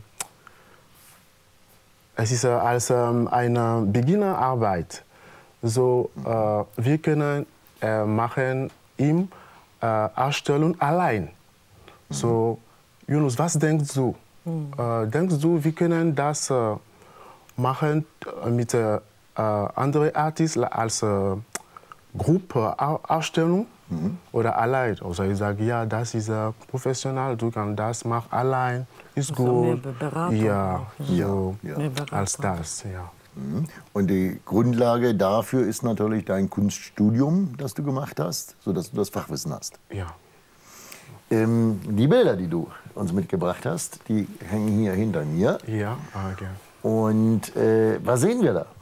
es ist als eine Beginnerarbeit. So, wir können machen ihm Ausstellung allein. So, Yunus, was denkst du? Mhm. Denkst du, wir können das machen mit anderen Artisten als Gruppe, Ausstellung mhm. oder allein. Also ich sage, ja, das ist uh, professionell, du kannst das machen allein, ist also gut. Mehr Beratung ja, auch, ja. So, ja. als das, ja. Und die Grundlage dafür ist natürlich dein Kunststudium, das du gemacht hast, sodass du das Fachwissen hast. Ja. Ähm, die Bilder, die du uns mitgebracht hast, die hängen hier hinter mir. Ja, okay. Und äh, was sehen wir da?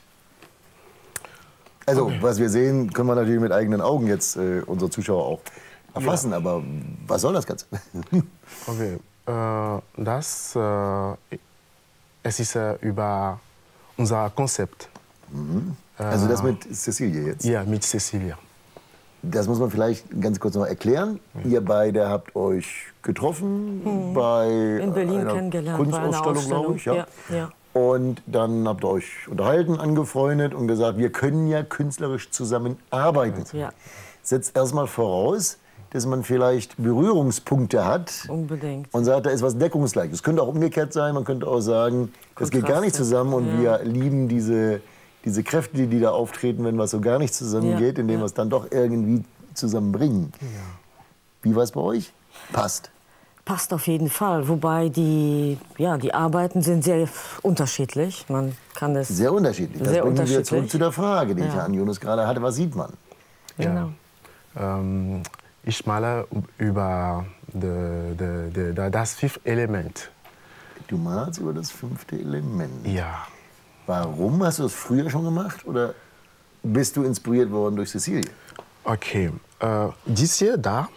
Also, okay. Was wir sehen, können wir natürlich mit eigenen Augen jetzt äh, unsere Zuschauer auch erfassen. Ja. Aber was soll das Ganze? Okay, äh, das äh, es ist äh, über unser Konzept. Mhm. Also das mit Cecilie jetzt? Ja, mit Cecilie. Das muss man vielleicht ganz kurz noch erklären. Ja. Ihr beide habt euch getroffen mhm. bei in Berlin einer kennengelernt, Kunstausstellung, glaube ich. Ja. Ja, ja. Und dann habt ihr euch unterhalten, angefreundet und gesagt, wir können ja künstlerisch zusammenarbeiten. Ja. Setzt erstmal voraus, dass man vielleicht Berührungspunkte hat. Unbedingt. Und sagt, da ist was deckungsgleich. Es könnte auch umgekehrt sein, man könnte auch sagen, das geht gar nicht zusammen und ja. wir lieben diese, diese Kräfte, die da auftreten, wenn was so gar nicht zusammengeht, ja. indem ja. wir es dann doch irgendwie zusammenbringen. Ja. Wie war es bei euch? Passt. Passt auf jeden Fall, wobei die, ja, die Arbeiten sind sehr unterschiedlich. Man kann das sehr unterschiedlich. Das sehr bringen unterschiedlich. wir zurück zu der Frage, die ja. ich an Jonas gerade hatte. Was sieht man? Genau. Ja. Ähm, ich male über de, de, de, de, das fünfte Element. Du malst über das fünfte Element? Ja. Warum? Hast du das früher schon gemacht oder bist du inspiriert worden durch Cecilie? Okay, äh, dies hier da.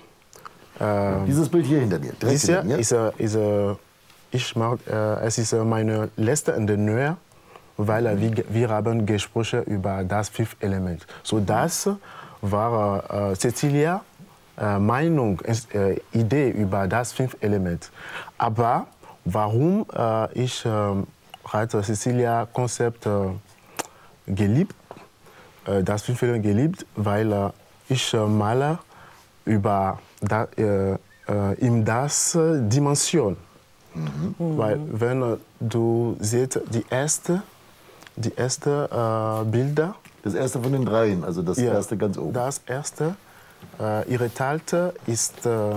Äh, Dieses Bild hier hinter dir. Dies hier ist, ist, ich mag, äh, es ist meine letzte in der Nähe, weil äh, wir, wir haben gesprochen über das fünfte Element. So das war äh, Cecilia äh, Meinung, äh, Idee über das fünfte Element. Aber warum äh, ich äh, hat Cecilia Konzept äh, geliebt, äh, das fünfte Element geliebt, weil äh, ich äh, male über da, äh, äh, in das äh, Dimension. Mhm. Weil wenn äh, du siehst die erste, die erste äh, Bilder. Das erste von den dreien, also das ja, erste ganz oben. Das erste, äh, ihre Talte ist äh,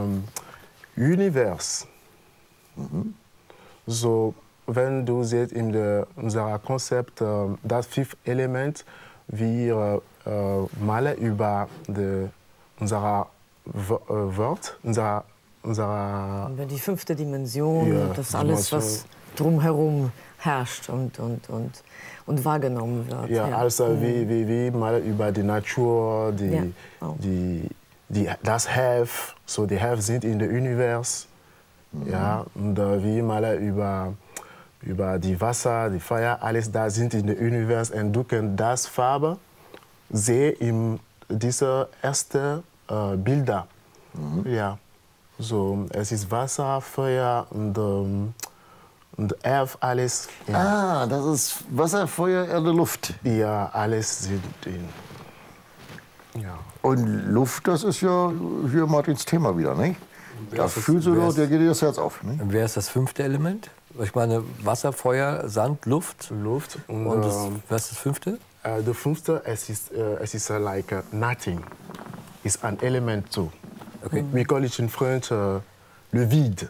Univers. Mhm. So, wenn du siehst in der, unser Konzept äh, das fünfte Element, wir äh, malen über die, unser Wort, unser, unser über die fünfte Dimension, ja, das alles, was drumherum herrscht und, und, und, und wahrgenommen wird. Ja, ja. Also mhm. wie, wie, wie mal über die Natur, die, ja. oh. die, die, das Health, so die Health sind in der Univers. Mhm. Ja, und uh, wie mal über, über die Wasser, die Feuer, alles da sind in der Univers und du kannst das Farbe sehen in dieser ersten Uh, Bilder. Mhm. Ja. So, es ist Wasser, Feuer und, um, und Erde, alles. Ja. Ah, das ist Wasser, Feuer, Erde, Luft. Ja, alles sind in. Ja. Und Luft, das ist ja hier Martins Thema wieder, nicht? Da fühlst du doch, der geht dir das Herz auf. Nicht? Wer ist das fünfte Element? Ich meine, Wasser, Feuer, Sand, Luft. Luft. Und, und das, um, was ist das fünfte? Uh, der fünfte, es ist, uh, es ist uh, like uh, nothing. Ist ein Element so. Okay. Wir call it in French uh, le vide.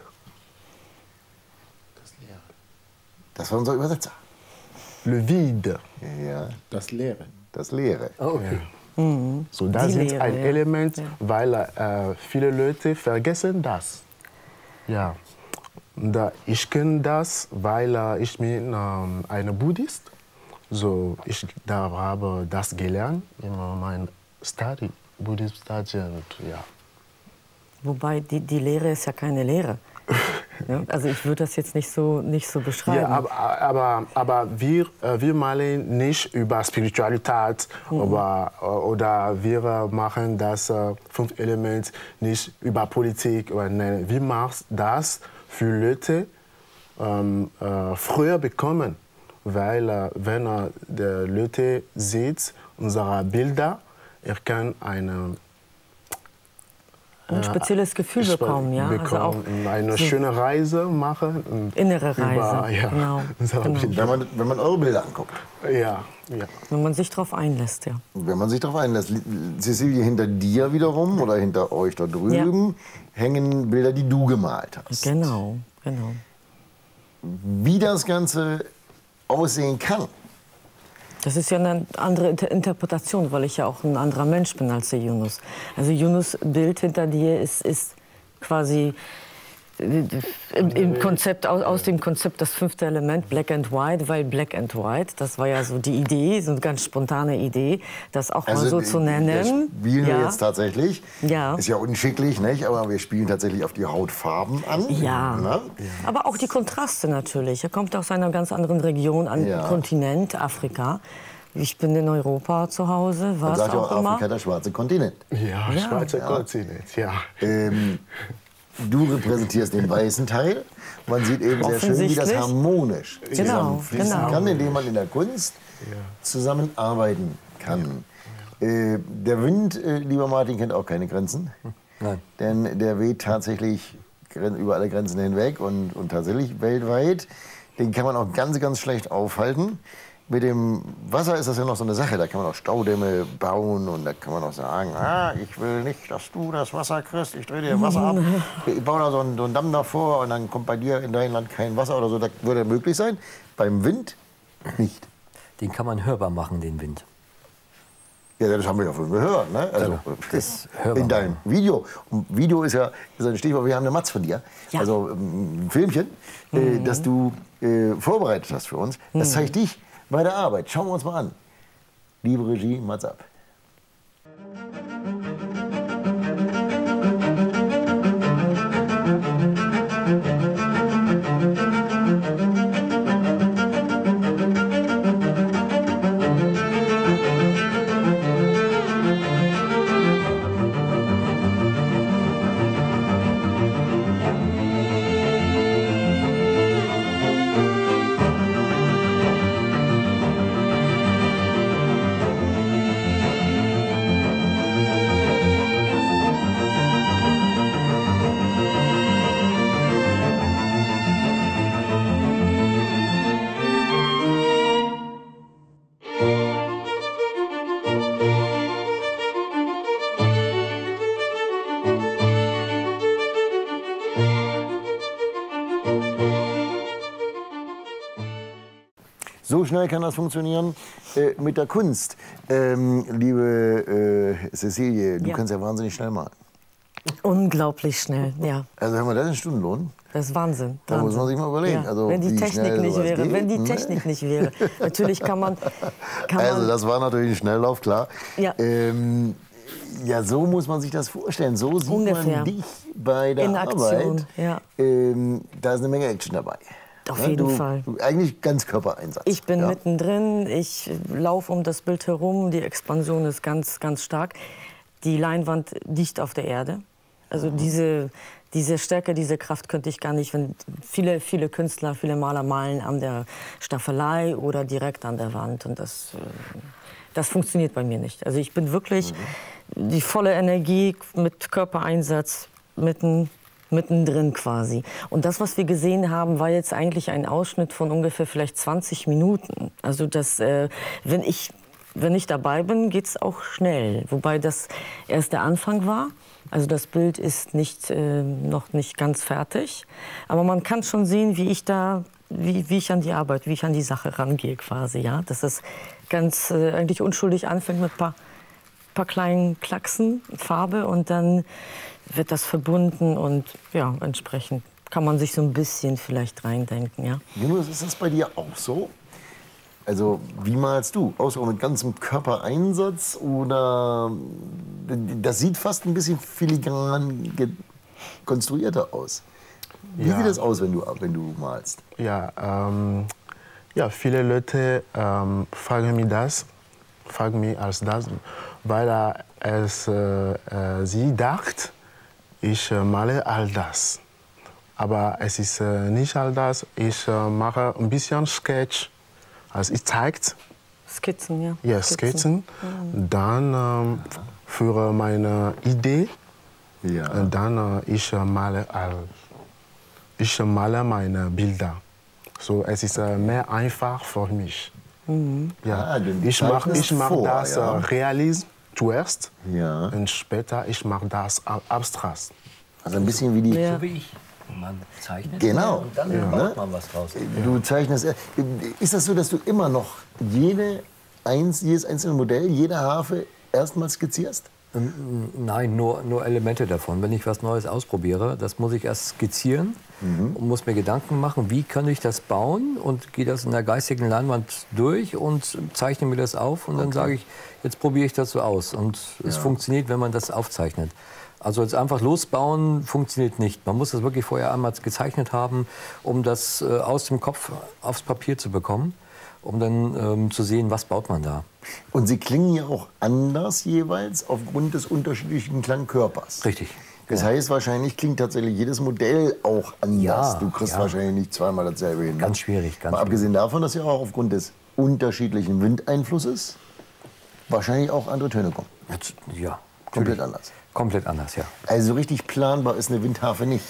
Das Leere. Das war unser Übersetzer. Le vide. Ja, das Leere. Das Leere. Oh, okay. Ja. Mhm. So, das ist Leere, ein ja. Element, ja. weil äh, viele Leute vergessen das. Ja. Und, äh, ich kenne das, weil äh, ich bin ähm, ein Buddhist. So, ich da habe das gelernt in meinem Study. Buddhism Study und ja. Wobei die, die Lehre ist ja keine Lehre. Ja, also ich würde das jetzt nicht so, nicht so beschreiben. Ja, aber, aber, aber wir, wir malen nicht über Spiritualität mhm. oder, oder wir machen das äh, fünfte Element nicht über Politik. Nein, wir machen das für Leute ähm, äh, früher bekommen. Weil äh, wenn äh, die Leute sieht unsere Bilder, er kann eine, ein äh, spezielles Gefühl bekommen, ja. Bekommen, also auch eine so schöne Reise machen. Innere Reise, über, ja, genau. genau. Wenn, man, wenn man eure Bilder anguckt. Ja, ja. Wenn man sich darauf einlässt, ja. Wenn man sich darauf einlässt. Cecilie, hinter dir wiederum oder hinter euch da drüben ja. hängen Bilder, die du gemalt hast. Genau, genau. Wie das Ganze aussehen kann, Das ist ja eine andere Inter Interpretation, weil ich ja auch ein anderer Mensch bin als der Yunus. Also Yunus' Bild hinter dir ist, ist quasi im, im Konzept, aus, aus dem Konzept das fünfte Element, Black and White, weil Black and White, das war ja so die Idee, so eine ganz spontane Idee, das auch also mal so zu nennen. Das spielen ja. wir jetzt tatsächlich. Ja. Ist ja unschicklich, nicht? Aber wir spielen tatsächlich auf die Hautfarben an. Ja. Na? Aber auch die Kontraste natürlich. Er kommt aus einer ganz anderen Region, einem ja. Kontinent, Afrika. Ich bin in Europa zu Hause. Man sagt ja auch immer. Afrika der schwarze Kontinent. Ja, ja. schwarze ja. Kontinent, ja. Ähm, Du repräsentierst den weißen Teil. Man sieht eben sehr schön, wie das harmonisch genau, zusammenfließen genau. kann, indem man in der Kunst zusammenarbeiten kann. Ja. Äh, der Wind, äh, lieber Martin, kennt auch keine Grenzen. Nein. Denn der weht tatsächlich über alle Grenzen hinweg und, und tatsächlich weltweit. Den kann man auch ganz, ganz schlecht aufhalten. Mit dem Wasser ist das ja noch so eine Sache. Da kann man auch Staudämme bauen und da kann man auch sagen, ah, ich will nicht, dass du das Wasser kriegst, ich drehe dir Wasser ab. Ich baue da so einen, so einen Damm davor und dann kommt bei dir in dein Land kein Wasser oder so. Das würde möglich sein. Beim Wind nicht. Den kann man hörbar machen, den Wind. Ja, das haben wir ja vorhin gehört. Ne? Also, das in deinem Video. Und Video ist ja ist ein Stichwort. Wir haben eine Matz von dir. Ja. Also ein Filmchen, mhm. äh, das du äh, vorbereitet hast für uns. Das mhm. zeigt dich bei der Arbeit. Schauen wir uns mal an. Liebe Regie, Mats ab. So schnell kann das funktionieren äh, mit der Kunst. Ähm, liebe äh, Cecilie, du ja. kannst ja wahnsinnig schnell malen. Unglaublich schnell, ja. Also haben wir das einen Stundenlohn? Das ist Wahnsinn. Da Wahnsinn. muss man sich mal überlegen. Ja. Also, wenn die Technik nicht wäre, geht, wenn die ne? Technik nicht wäre. Natürlich kann man, kann Also man das war natürlich ein Schnelllauf, klar. Ja. Ähm, ja, so muss man sich das vorstellen. So sieht Ungefähr. man dich bei der In Aktion, Arbeit. Ja. Ähm, da ist eine Menge Action dabei. Auf ja, jeden du, Fall. Du, eigentlich ganz Körpereinsatz. Ich bin ja. mittendrin, ich laufe um das Bild herum, die Expansion ist ganz, ganz stark. Die Leinwand dicht auf der Erde. Also mhm. diese, diese Stärke, diese Kraft könnte ich gar nicht, wenn viele, viele Künstler, viele Maler malen an der Staffelei oder direkt an der Wand. Und das, das funktioniert bei mir nicht. Also ich bin wirklich mhm. die volle Energie mit Körpereinsatz mitten mittendrin quasi. Und das, was wir gesehen haben, war jetzt eigentlich ein Ausschnitt von ungefähr vielleicht zwanzig Minuten. Also das, äh, wenn ich, wenn ich dabei bin, geht's auch schnell. Wobei das erst der Anfang war. Also das Bild ist nicht, äh, noch nicht ganz fertig. Aber man kann schon sehen, wie ich da, wie, wie ich an die Arbeit, wie ich an die Sache rangehe quasi. Ja? Dass es ganz äh, eigentlich unschuldig anfängt mit ein paar, paar kleinen Klacksen, Farbe und dann wird das verbunden und ja, entsprechend kann man sich so ein bisschen vielleicht reindenken, ja. Jonas, ist das bei dir auch so? Also, wie malst du? Außer mit ganzem Körpereinsatz oder das sieht fast ein bisschen filigran konstruierter aus. Wie ja. sieht das aus, wenn du, wenn du malst? Ja, ähm, ja, viele Leute ähm, fragen mich das, fragen mich als das, weil er es, äh, äh, sie dacht, ich äh, male all das. Aber es ist äh, nicht all das. Ich äh, mache ein bisschen Sketch. Also ich zeige Skizzen, ja. Ja, Skizzen. Mhm. Dann ähm, für meine Idee. Ja. Und dann äh, ich äh, male all. Ich äh, male meine Bilder. So, es ist äh, mehr einfach für mich. Mhm. Ja. Ah, ich mache ich mach vor, das ja. äh, Realismus zuerst. Ja. Und später ich mache das abstrakt. Also ein bisschen wie die... Ja. So wie ich. Man zeichnet genau. und dann ja. baut man was draus. Du zeichnest... Ist das so, dass du immer noch jede eins, jedes einzelne Modell, jede Harfe erstmal skizzierst? Nein, nur, nur Elemente davon. Wenn ich was Neues ausprobiere, das muss ich erst skizzieren mhm. und muss mir Gedanken machen, wie kann ich das bauen, und gehe das in der geistigen Leinwand durch und zeichne mir das auf, und dann okay. sage ich, jetzt probiere ich das so aus. Und ja. es funktioniert, wenn man das aufzeichnet. Also jetzt einfach losbauen funktioniert nicht. Man muss das wirklich vorher einmal gezeichnet haben, um das äh, aus dem Kopf aufs Papier zu bekommen, um dann ähm, zu sehen, was baut man da. Und sie klingen ja auch anders jeweils aufgrund des unterschiedlichen Klangkörpers. Richtig. Das ja. heißt, wahrscheinlich klingt tatsächlich jedes Modell auch anders. Ja, du kriegst ja. wahrscheinlich nicht zweimal dasselbe hin. Ganz schwierig. Ganz Mal abgesehen davon, dass ja auch aufgrund des unterschiedlichen Windeinflusses wahrscheinlich auch andere Töne kommen. Jetzt, ja. Komplett anders. Komplett anders, ja. Also richtig planbar ist eine Windharfe nicht.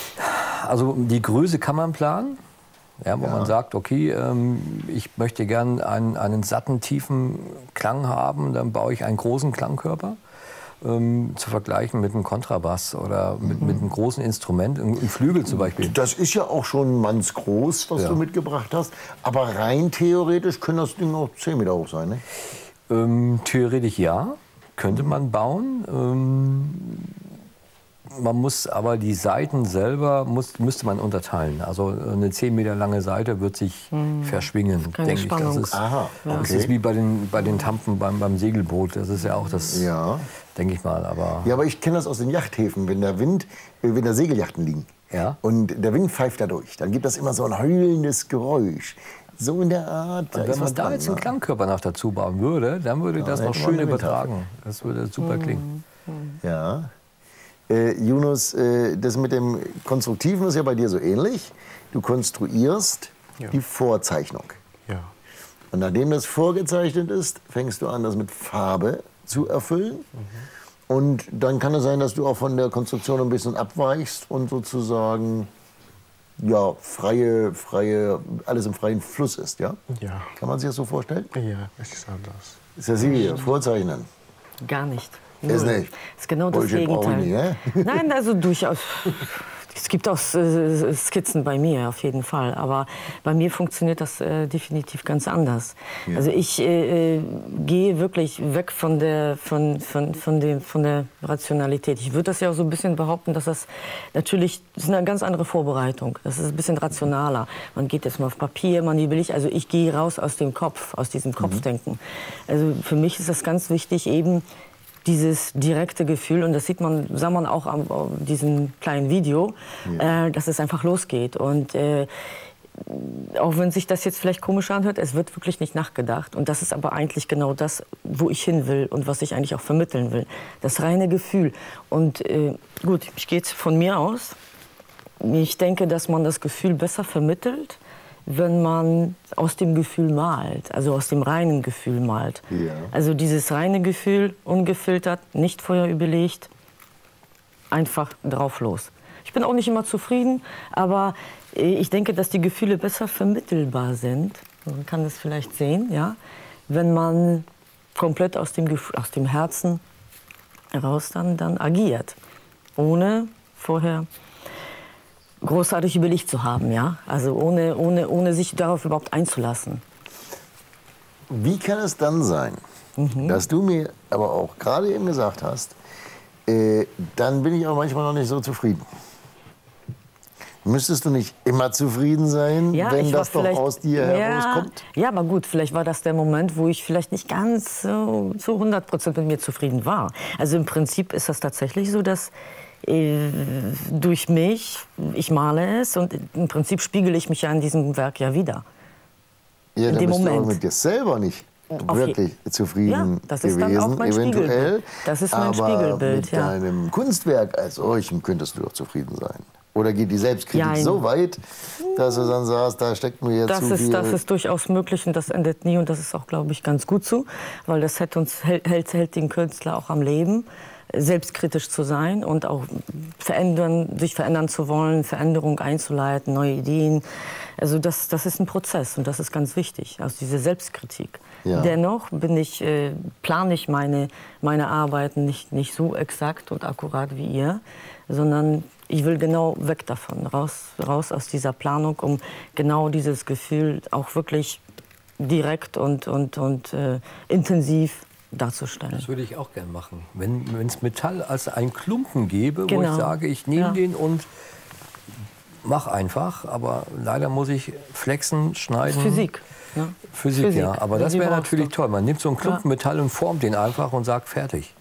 Also die Größe kann man planen. Ja, wo ja. man sagt, okay, ähm, ich möchte gern einen, einen satten, tiefen Klang haben, dann baue ich einen großen Klangkörper. Ähm, zu vergleichen mit einem Kontrabass oder mit, mhm. mit einem großen Instrument, einem Flügel zum Beispiel. Das ist ja auch schon mannsgroß, was ja. du mitgebracht hast. Aber rein theoretisch können das Ding auch zehn Meter hoch sein, ne? Ähm, theoretisch ja, könnte man bauen. Ähm, Man muss aber die Saiten selber muss, müsste man unterteilen. Also eine zehn Meter lange Seite wird sich hm. verschwingen, denke ich. Das ist, Aha, okay. das ist wie bei den, bei den Tampen beim, beim Segelboot. Das ist ja auch das, ja. denke ich mal. Aber ja, aber ich kenne das aus den Yachthäfen, wenn der Wind, wenn da Segelyachten liegen ja. und der Wind pfeift da durch, dann gibt das immer so ein heulendes Geräusch. So in der Art. Und wenn man da jetzt einen Klangkörper noch dazu bauen würde, dann würde ja, das noch schön übertragen. Das würde super hm. klingen. Ja. Äh, Yunus, äh, das mit dem Konstruktiven ist ja bei dir so ähnlich. Du konstruierst ja. die Vorzeichnung. Ja. Und nachdem das vorgezeichnet ist, fängst du an, das mit Farbe zu erfüllen. Mhm. Und dann kann es sein, dass du auch von der Konstruktion ein bisschen abweichst und sozusagen ja, freie, freie, alles im freien Fluss ist. Ja? Ja. Kann man sich das so vorstellen? Ja, es ist anders. Ist ja Sie hier, vorzeichnen. Gar nicht. Ist nicht. Das ist genau das Bullshit Gegenteil. Nicht, ne? Nein, also durchaus. Es gibt auch äh, Skizzen bei mir auf jeden Fall, aber bei mir funktioniert das äh, definitiv ganz anders. Ja. Also ich äh, äh, gehe wirklich weg von der, von, von, von, dem, von der Rationalität. Ich würde das ja auch so ein bisschen behaupten, dass das natürlich, das ist eine ganz andere Vorbereitung. Das ist ein bisschen rationaler. Man geht jetzt mal auf Papier, man will ich, also ich gehe raus aus dem Kopf, aus diesem Kopfdenken. Also für mich ist das ganz wichtig, eben dieses direkte Gefühl, und das sieht man, sah man auch an diesem kleinen Video, ja. äh, dass es einfach losgeht. Und äh, auch wenn sich das jetzt vielleicht komisch anhört, es wird wirklich nicht nachgedacht. Und das ist aber eigentlich genau das, wo ich hin will und was ich eigentlich auch vermitteln will. Das reine Gefühl. Und äh, gut, ich gehe jetzt von mir aus. Ich denke, dass man das Gefühl besser vermittelt, wenn man aus dem Gefühl malt, also aus dem reinen Gefühl malt. Ja. Also dieses reine Gefühl, ungefiltert, nicht vorher überlegt, einfach drauf los. Ich bin auch nicht immer zufrieden, aber ich denke, dass die Gefühle besser vermittelbar sind. Man kann das vielleicht sehen, ja, wenn man komplett aus dem, Gefühl, aus dem Herzen heraus dann, dann agiert, ohne vorher großartig überlegt zu haben, ja? Also ohne, ohne, ohne sich darauf überhaupt einzulassen. Wie kann es dann sein, mhm. dass du mir aber auch gerade eben gesagt hast, äh, dann bin ich aber manchmal noch nicht so zufrieden. Müsstest du nicht immer zufrieden sein, ja, wenn das doch aus dir ja, herauskommt? Ja, aber gut, vielleicht war das der Moment, wo ich vielleicht nicht ganz so zu hundert Prozent mit mir zufrieden war. Also im Prinzip ist das tatsächlich so, dass durch mich, ich male es und im Prinzip spiegele ich mich ja in diesem Werk ja wieder. Ja, in dann dem bist Moment. du auch mit dir selber nicht Auf wirklich zufrieden ja, das ist gewesen, dann auch mein eventuell. Spiegelbild. Das ist mein aber Spiegelbild, mit ja. deinem Kunstwerk als solchem könntest du doch zufrieden sein. Oder geht die Selbstkritik Jein. so weit, dass du dann sagst, da steckt mir jetzt das zu ist, viel... Das ist durchaus möglich und das endet nie und das ist auch, glaube ich, ganz gut so, weil das hält, uns, hält, hält den Künstler auch am Leben, selbstkritisch zu sein und auch verändern, sich verändern zu wollen, Veränderung einzuleiten, neue Ideen. Also das, das ist ein Prozess und das ist ganz wichtig, also diese Selbstkritik. Ja. Dennoch bin ich, äh, plane ich meine, meine Arbeiten nicht, nicht so exakt und akkurat wie ihr, sondern ich will genau weg davon, raus, raus aus dieser Planung, um genau dieses Gefühl auch wirklich direkt und, und, und äh, intensiv darzustellen. Das würde ich auch gern machen. Wenn es Metall als ein Klumpen gäbe, Genau. wo ich sage, ich nehme Ja. den und mach einfach, aber leider muss ich flexen, schneiden. Physik. Ne? Physik, Physik. ja. Aber das Die wäre brauchst natürlich du. toll. Man nimmt so einen Klumpen Ja. Metall und formt den einfach und sagt fertig.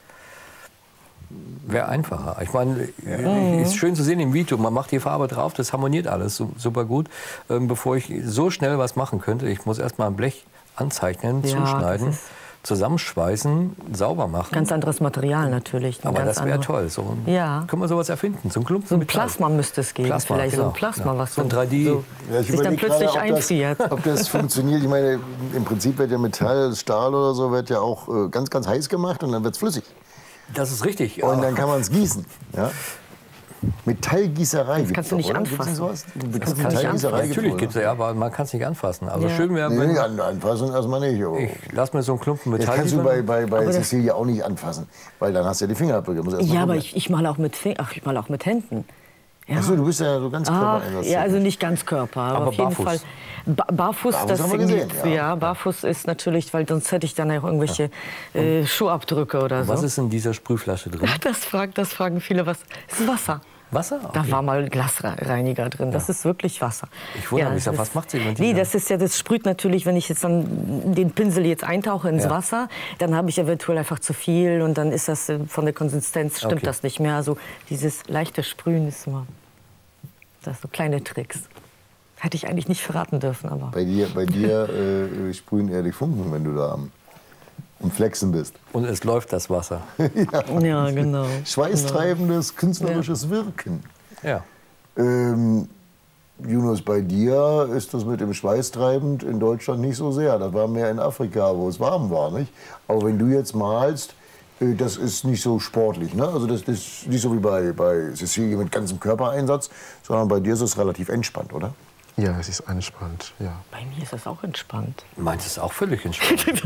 Wäre einfacher. Ich meine, Mhm. ist schön zu sehen im Video. Man macht die Farbe drauf, das harmoniert alles su- super gut. Ähm, bevor ich so schnell was machen könnte, ich muss erst mal ein Blech anzeichnen, Ja, zuschneiden, das ist- zusammenschweißen, sauber machen. Ganz anderes Material natürlich. Ein Aber ganz das wäre andere- toll. So ein, Ja. Können wir sowas erfinden? So ein Klumpen So ein Metall. Plasma müsste es geben. Plasma, Vielleicht so genau. ein Plasma, Ja. was So ein dann drei D. so Ja, ich sich dann überleg plötzlich gerade, ob einfriert. Das, ob das funktioniert. Ich meine, im Prinzip wird ja Metall, Stahl oder so, wird ja auch äh, ganz, ganz heiß gemacht und dann wird es flüssig. Das ist richtig. Und Ja. dann kann man es gießen. Ja? Metallgießerei. Das kannst du nicht anfassen. Sowas? kannst du nicht Metallgießerei anfassen. Natürlich gibt's gibt es ja, aber man kann es nicht anfassen. Also Ja. schön wäre, wohl, wenn ne? Nee, an, anfassen erstmal nicht. Oh. ich lass mir so einen Klumpen Das Metall kannst du bei, liefern. bei, bei Aber das- Cecilia auch nicht anfassen, weil dann hast du ja die Fingerabdrücke. Muss erst mal Ja, aber gucken. ich, ich male auch mit Fing Ach, ich male auch mit Händen. Ja. Ach so, du bist ja so ganz Ach, Körpereinsatz. ja, also nicht ganz Körper, aber, Aber auf jeden barfuß. Fall. Ba barfuß, Barfuß das haben wir gesehen, ja. ja. barfuß ist natürlich, weil sonst hätte ich dann auch irgendwelche äh, Schuhabdrücke oder so. Was ist in dieser Sprühflasche drin? Das, frag, das fragen viele, was. Es ist Wasser. Wasser? Da Okay. war mal Glasreiniger drin. Das ist wirklich Wasser. Ich wundere mich, das was ist- macht sie mit Nee, dieser- das ist ja, das sprüht natürlich, wenn ich jetzt dann den Pinsel jetzt eintauche ins Ja. Wasser, dann habe ich eventuell einfach zu viel und dann ist das äh, von der Konsistenz stimmt Okay. das nicht mehr. Also dieses leichte Sprühen ist immer, das sind so kleine Tricks. Hätte ich eigentlich nicht verraten dürfen, aber. Bei dir, bei dir äh, sprühen eher die Funken, wenn du da am, am Flexen bist. Und es läuft das Wasser. Ja, genau. Schweißtreibendes, künstlerisches Wirken. Ja. Ähm, Yunus, bei dir ist das mit dem Schweißtreibend in Deutschland nicht so sehr. Das war mehr in Afrika, wo es warm war, nicht? Aber wenn du jetzt malst, äh, das ist nicht so sportlich, ne? Also das ist nicht so wie bei, bei Cecilia mit ganzem Körpereinsatz, sondern bei dir ist es relativ entspannt, oder? Ja, es ist entspannt, ja. Bei mir ist das auch entspannt. Meins ist auch völlig entspannt.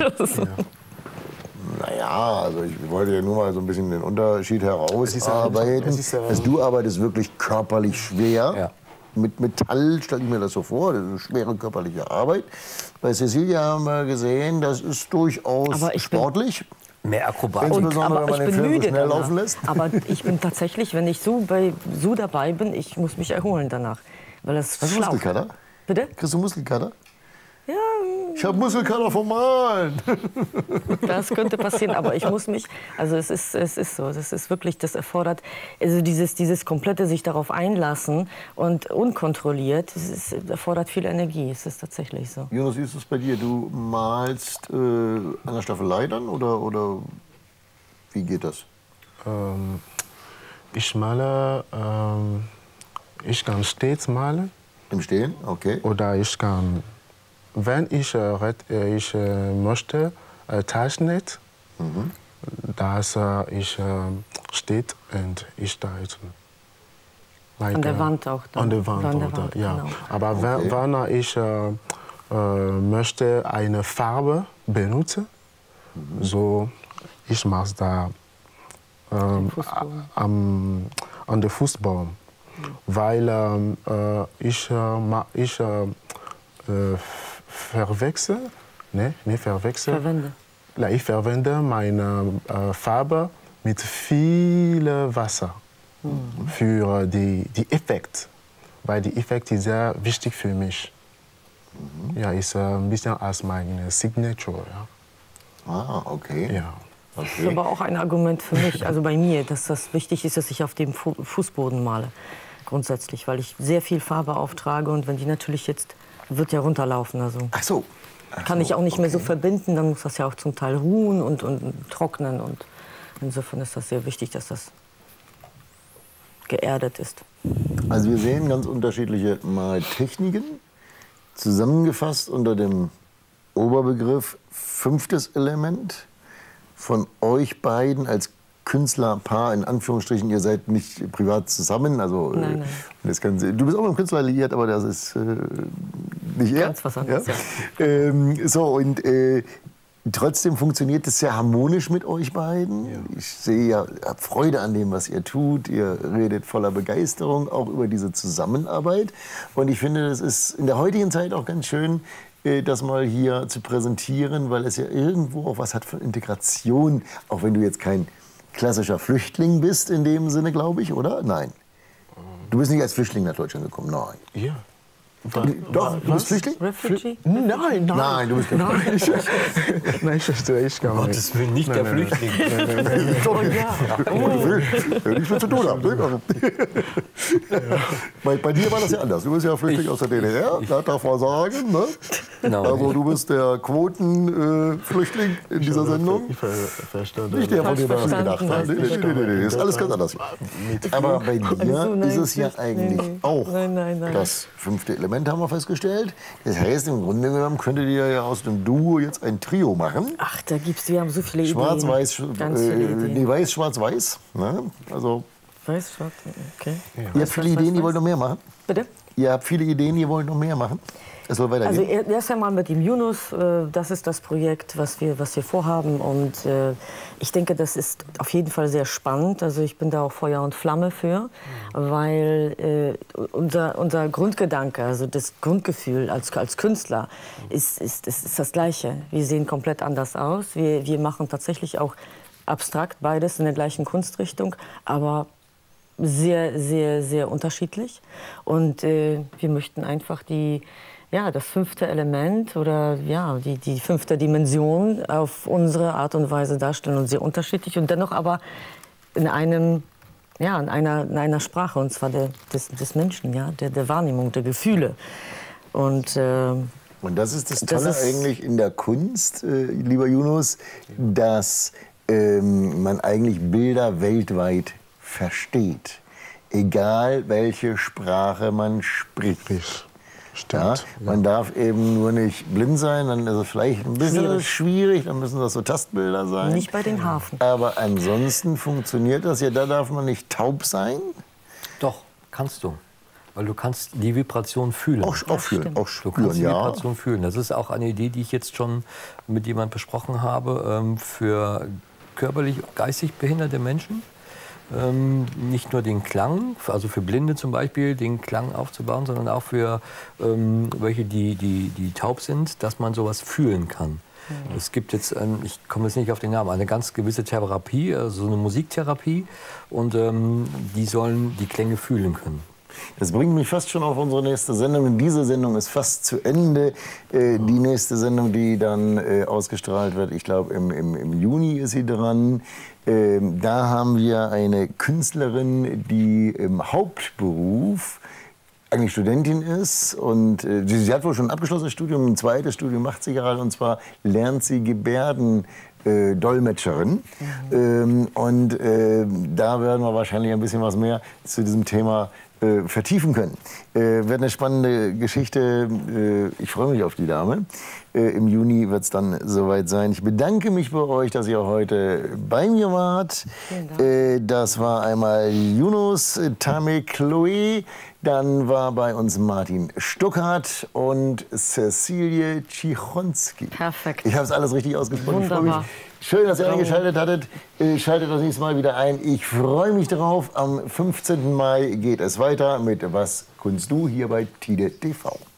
Naja, also ich wollte ja nur mal so ein bisschen den Unterschied ist ja- herausarbeiten. es ist ja- Also du arbeitest wirklich körperlich schwer. Ja. Mit Metall stelle ich mir das so vor, das ist eine schwere körperliche Arbeit. Bei Cecilia haben wir gesehen, das ist durchaus Aber ich bin- sportlich. Mehr Akrobatik. Und- Und, Insbesondere, aber wenn ich man den bin Film so müde schnell danach. laufen lässt. Aber ich bin tatsächlich, wenn ich so, bei, so dabei bin, ich muss mich erholen danach. Weil das Hast du schlaucht. Muskelkater? Bitte? Kriegst du Muskelkater? Ja, Ich habe Muskelkater vom Malen. das könnte passieren, aber ich muss mich, also es ist, es ist so, das ist wirklich, das erfordert, also dieses, dieses komplette sich darauf einlassen und unkontrolliert, das ist, erfordert viel Energie, es ist tatsächlich so. Jonas, wie ist es bei dir? Du malst äh, an der Staffelei dann oder, oder wie geht das? Ähm, ich male, ähm, ich kann stets malen Im Stehen? Okay. oder ich kann, wenn ich, äh, red- äh, ich äh, möchte, äh, zeichnet, dass äh, ich äh, steht und ich da jetzt. Like, An der äh, Wand auch dann. An der Wand, An der oder, Wand, ja. genau. Aber Okay. wenn, wenn ich äh, äh, möchte eine Farbe benutzen, so ich mache da ähm, Fußboden. am, an den Fußbaum, weil ähm, äh, ich, äh, ma- ich äh, äh, verwechsel, ne, ne, verwechsel, Verwende. Ja, ich verwende meine äh, Farbe mit viel Wasser für die, die Effekt, weil die Effekt ist sehr wichtig für mich. Ja, ist äh, ein bisschen als meine Signature. Ja. Ah, okay. Ja. Das ist okay. aber auch ein Argument für mich, also bei mir, dass das wichtig ist, dass ich auf dem Fu Fußboden male, grundsätzlich, weil ich sehr viel Farbe auftrage und wenn die natürlich jetzt, wird ja runterlaufen, also Ach so. Ach kann so, ich auch nicht mehr so okay. verbinden, dann muss das ja auch zum Teil ruhen und, und trocknen und insofern ist das sehr wichtig, dass das geerdet ist. Also wir sehen ganz unterschiedliche Maltechniken, zusammengefasst unter dem Oberbegriff fünftes Element von euch beiden als Künstlerpaar, in Anführungsstrichen, ihr seid nicht privat zusammen, also äh, Nein, nein. das Ganze, du bist auch mit dem Künstler liiert, aber das ist äh, nicht er. Ganz was anderes, ja. Ähm, so, und äh, trotzdem funktioniert es sehr harmonisch mit euch beiden. Ich sehe ja, ihr habt Freude an dem, was ihr tut. Ihr redet voller Begeisterung auch über diese Zusammenarbeit. Und ich finde, das ist in der heutigen Zeit auch ganz schön, das mal hier zu präsentieren, weil es ja irgendwo auch was hat von Integration, auch wenn du jetzt kein klassischer Flüchtling bist in dem Sinne, glaube ich, oder? Nein. Du bist nicht als Flüchtling nach Deutschland gekommen, nein. Ja. Doch, du bist Flüchtling? Refugee? Nein, nein. Nein, du bist kein Flüchtling. Nein, ich verstehe ich gar nicht. Das will nicht der Flüchtling. Oh ja. Wenn ich viel zu tun habe. Ne? bei, bei dir war das ja anders. Du bist ja Flüchtling Ich- aus der D D R, ich- das darf man sagen. Ne? Genau. Also du bist der Quotenflüchtling in dieser Sendung. Ich ver verstehe Nicht der, von dem man das Falsch gedacht hat. verstanden, Nee, nee, nee, nee, nee. Ist alles ganz anders. Aber bei dir Also, nein, ist es ja nicht. eigentlich Nee, nee. auch Nein, nein, nein. das fünfte Element, haben wir festgestellt. Das heißt, im Grunde genommen könntet ihr ja aus dem Duo jetzt ein Trio machen. Ach, da gibt's, wir haben so viele Ideen. Schwarz-Weiß, Ganz äh, viele Ideen. nee, weiß, schwarz-weiß. Ne? Also, Weiß, schwarz, okay. ihr habt viele Ideen, ihr wollt noch mehr machen. Bitte? Ihr habt viele Ideen, ihr wollt noch mehr machen. Es soll Also weitergehen. er- erst einmal mit dem Yunus, äh, das ist das Projekt, was wir, was wir vorhaben. Und äh, ich denke, das ist auf jeden Fall sehr spannend. Also ich bin da auch Feuer und Flamme für, weil äh, unser, unser Grundgedanke, also das Grundgefühl als, als Künstler, ist, ist, ist, ist das Gleiche. Wir sehen komplett anders aus. Wir, wir machen tatsächlich auch abstrakt beides in der gleichen Kunstrichtung, aber sehr, sehr, sehr unterschiedlich. Und äh, wir möchten einfach die, ja, das fünfte Element oder ja, die, die fünfte Dimension auf unsere Art und Weise darstellen und sehr unterschiedlich und dennoch aber in einem, ja, in einer, in einer Sprache, und zwar der, des, des Menschen, ja, der, der Wahrnehmung, der Gefühle. Und äh, Und das ist das das Tolle ist- eigentlich in der Kunst, äh, lieber Yunus, dass ähm, man eigentlich Bilder weltweit versteht. Egal, welche Sprache man spricht. Ja, Stimmt. man darf eben nur nicht blind sein, dann ist es vielleicht ein bisschen schwierig, Schwierig. dann müssen das so Tastbilder sein. nicht bei den Hafen. Aber ansonsten funktioniert das ja, da darf man nicht taub sein. Doch, kannst du. Weil du kannst die Vibration fühlen. Auch, auch fühlen, stimmt. auch Du kannst spüren, die ja. Vibration fühlen. Das ist auch eine Idee, die ich jetzt schon mit jemandem besprochen habe, ähm, für körperlich, geistig behinderte Menschen. Ähm, nicht nur den Klang, also für Blinde zum Beispiel, den Klang aufzubauen, sondern auch für ähm, welche, die, die, die taub sind, dass man sowas fühlen kann. Es gibt jetzt, ähm, ich komme jetzt nicht auf den Namen, eine ganz gewisse Therapie, also so eine Musiktherapie, und ähm, die sollen die Klänge fühlen können. Das bringt mich fast schon auf unsere nächste Sendung. Und diese Sendung ist fast zu Ende. Äh, die nächste Sendung, die dann äh, ausgestrahlt wird, ich glaube im, im, im Juni ist sie dran. Ähm, da haben wir eine Künstlerin, die im Hauptberuf eigentlich Studentin ist und äh, sie, sie hat wohl schon ein abgeschlossenes Studium, ein zweites Studium macht sie gerade, und zwar lernt sie Gebärden. Äh, Dolmetscherin. Mhm. Ähm, und äh, da werden wir wahrscheinlich ein bisschen was mehr zu diesem Thema äh, vertiefen können. Äh, wird eine spannende Geschichte. Äh, ich freue mich auf die Dame. Äh, Im Juni wird es dann soweit sein. Ich bedanke mich bei euch, dass ihr heute bei mir wart. Äh, das war einmal Yunus Tame Chloe. Dann war bei uns Martin Stuckart und Cecilie Cichonski. Perfekt. Ich habe es alles richtig ausgesprochen. Ich freue mich. Wunderbar. Schön, dass ihr eingeschaltet hattet. Äh, Schaltet das nächste Mal wieder ein. Ich freue mich drauf. Am fünfzehnten Mai geht es weiter mit Was kunst du hier bei Tide T V.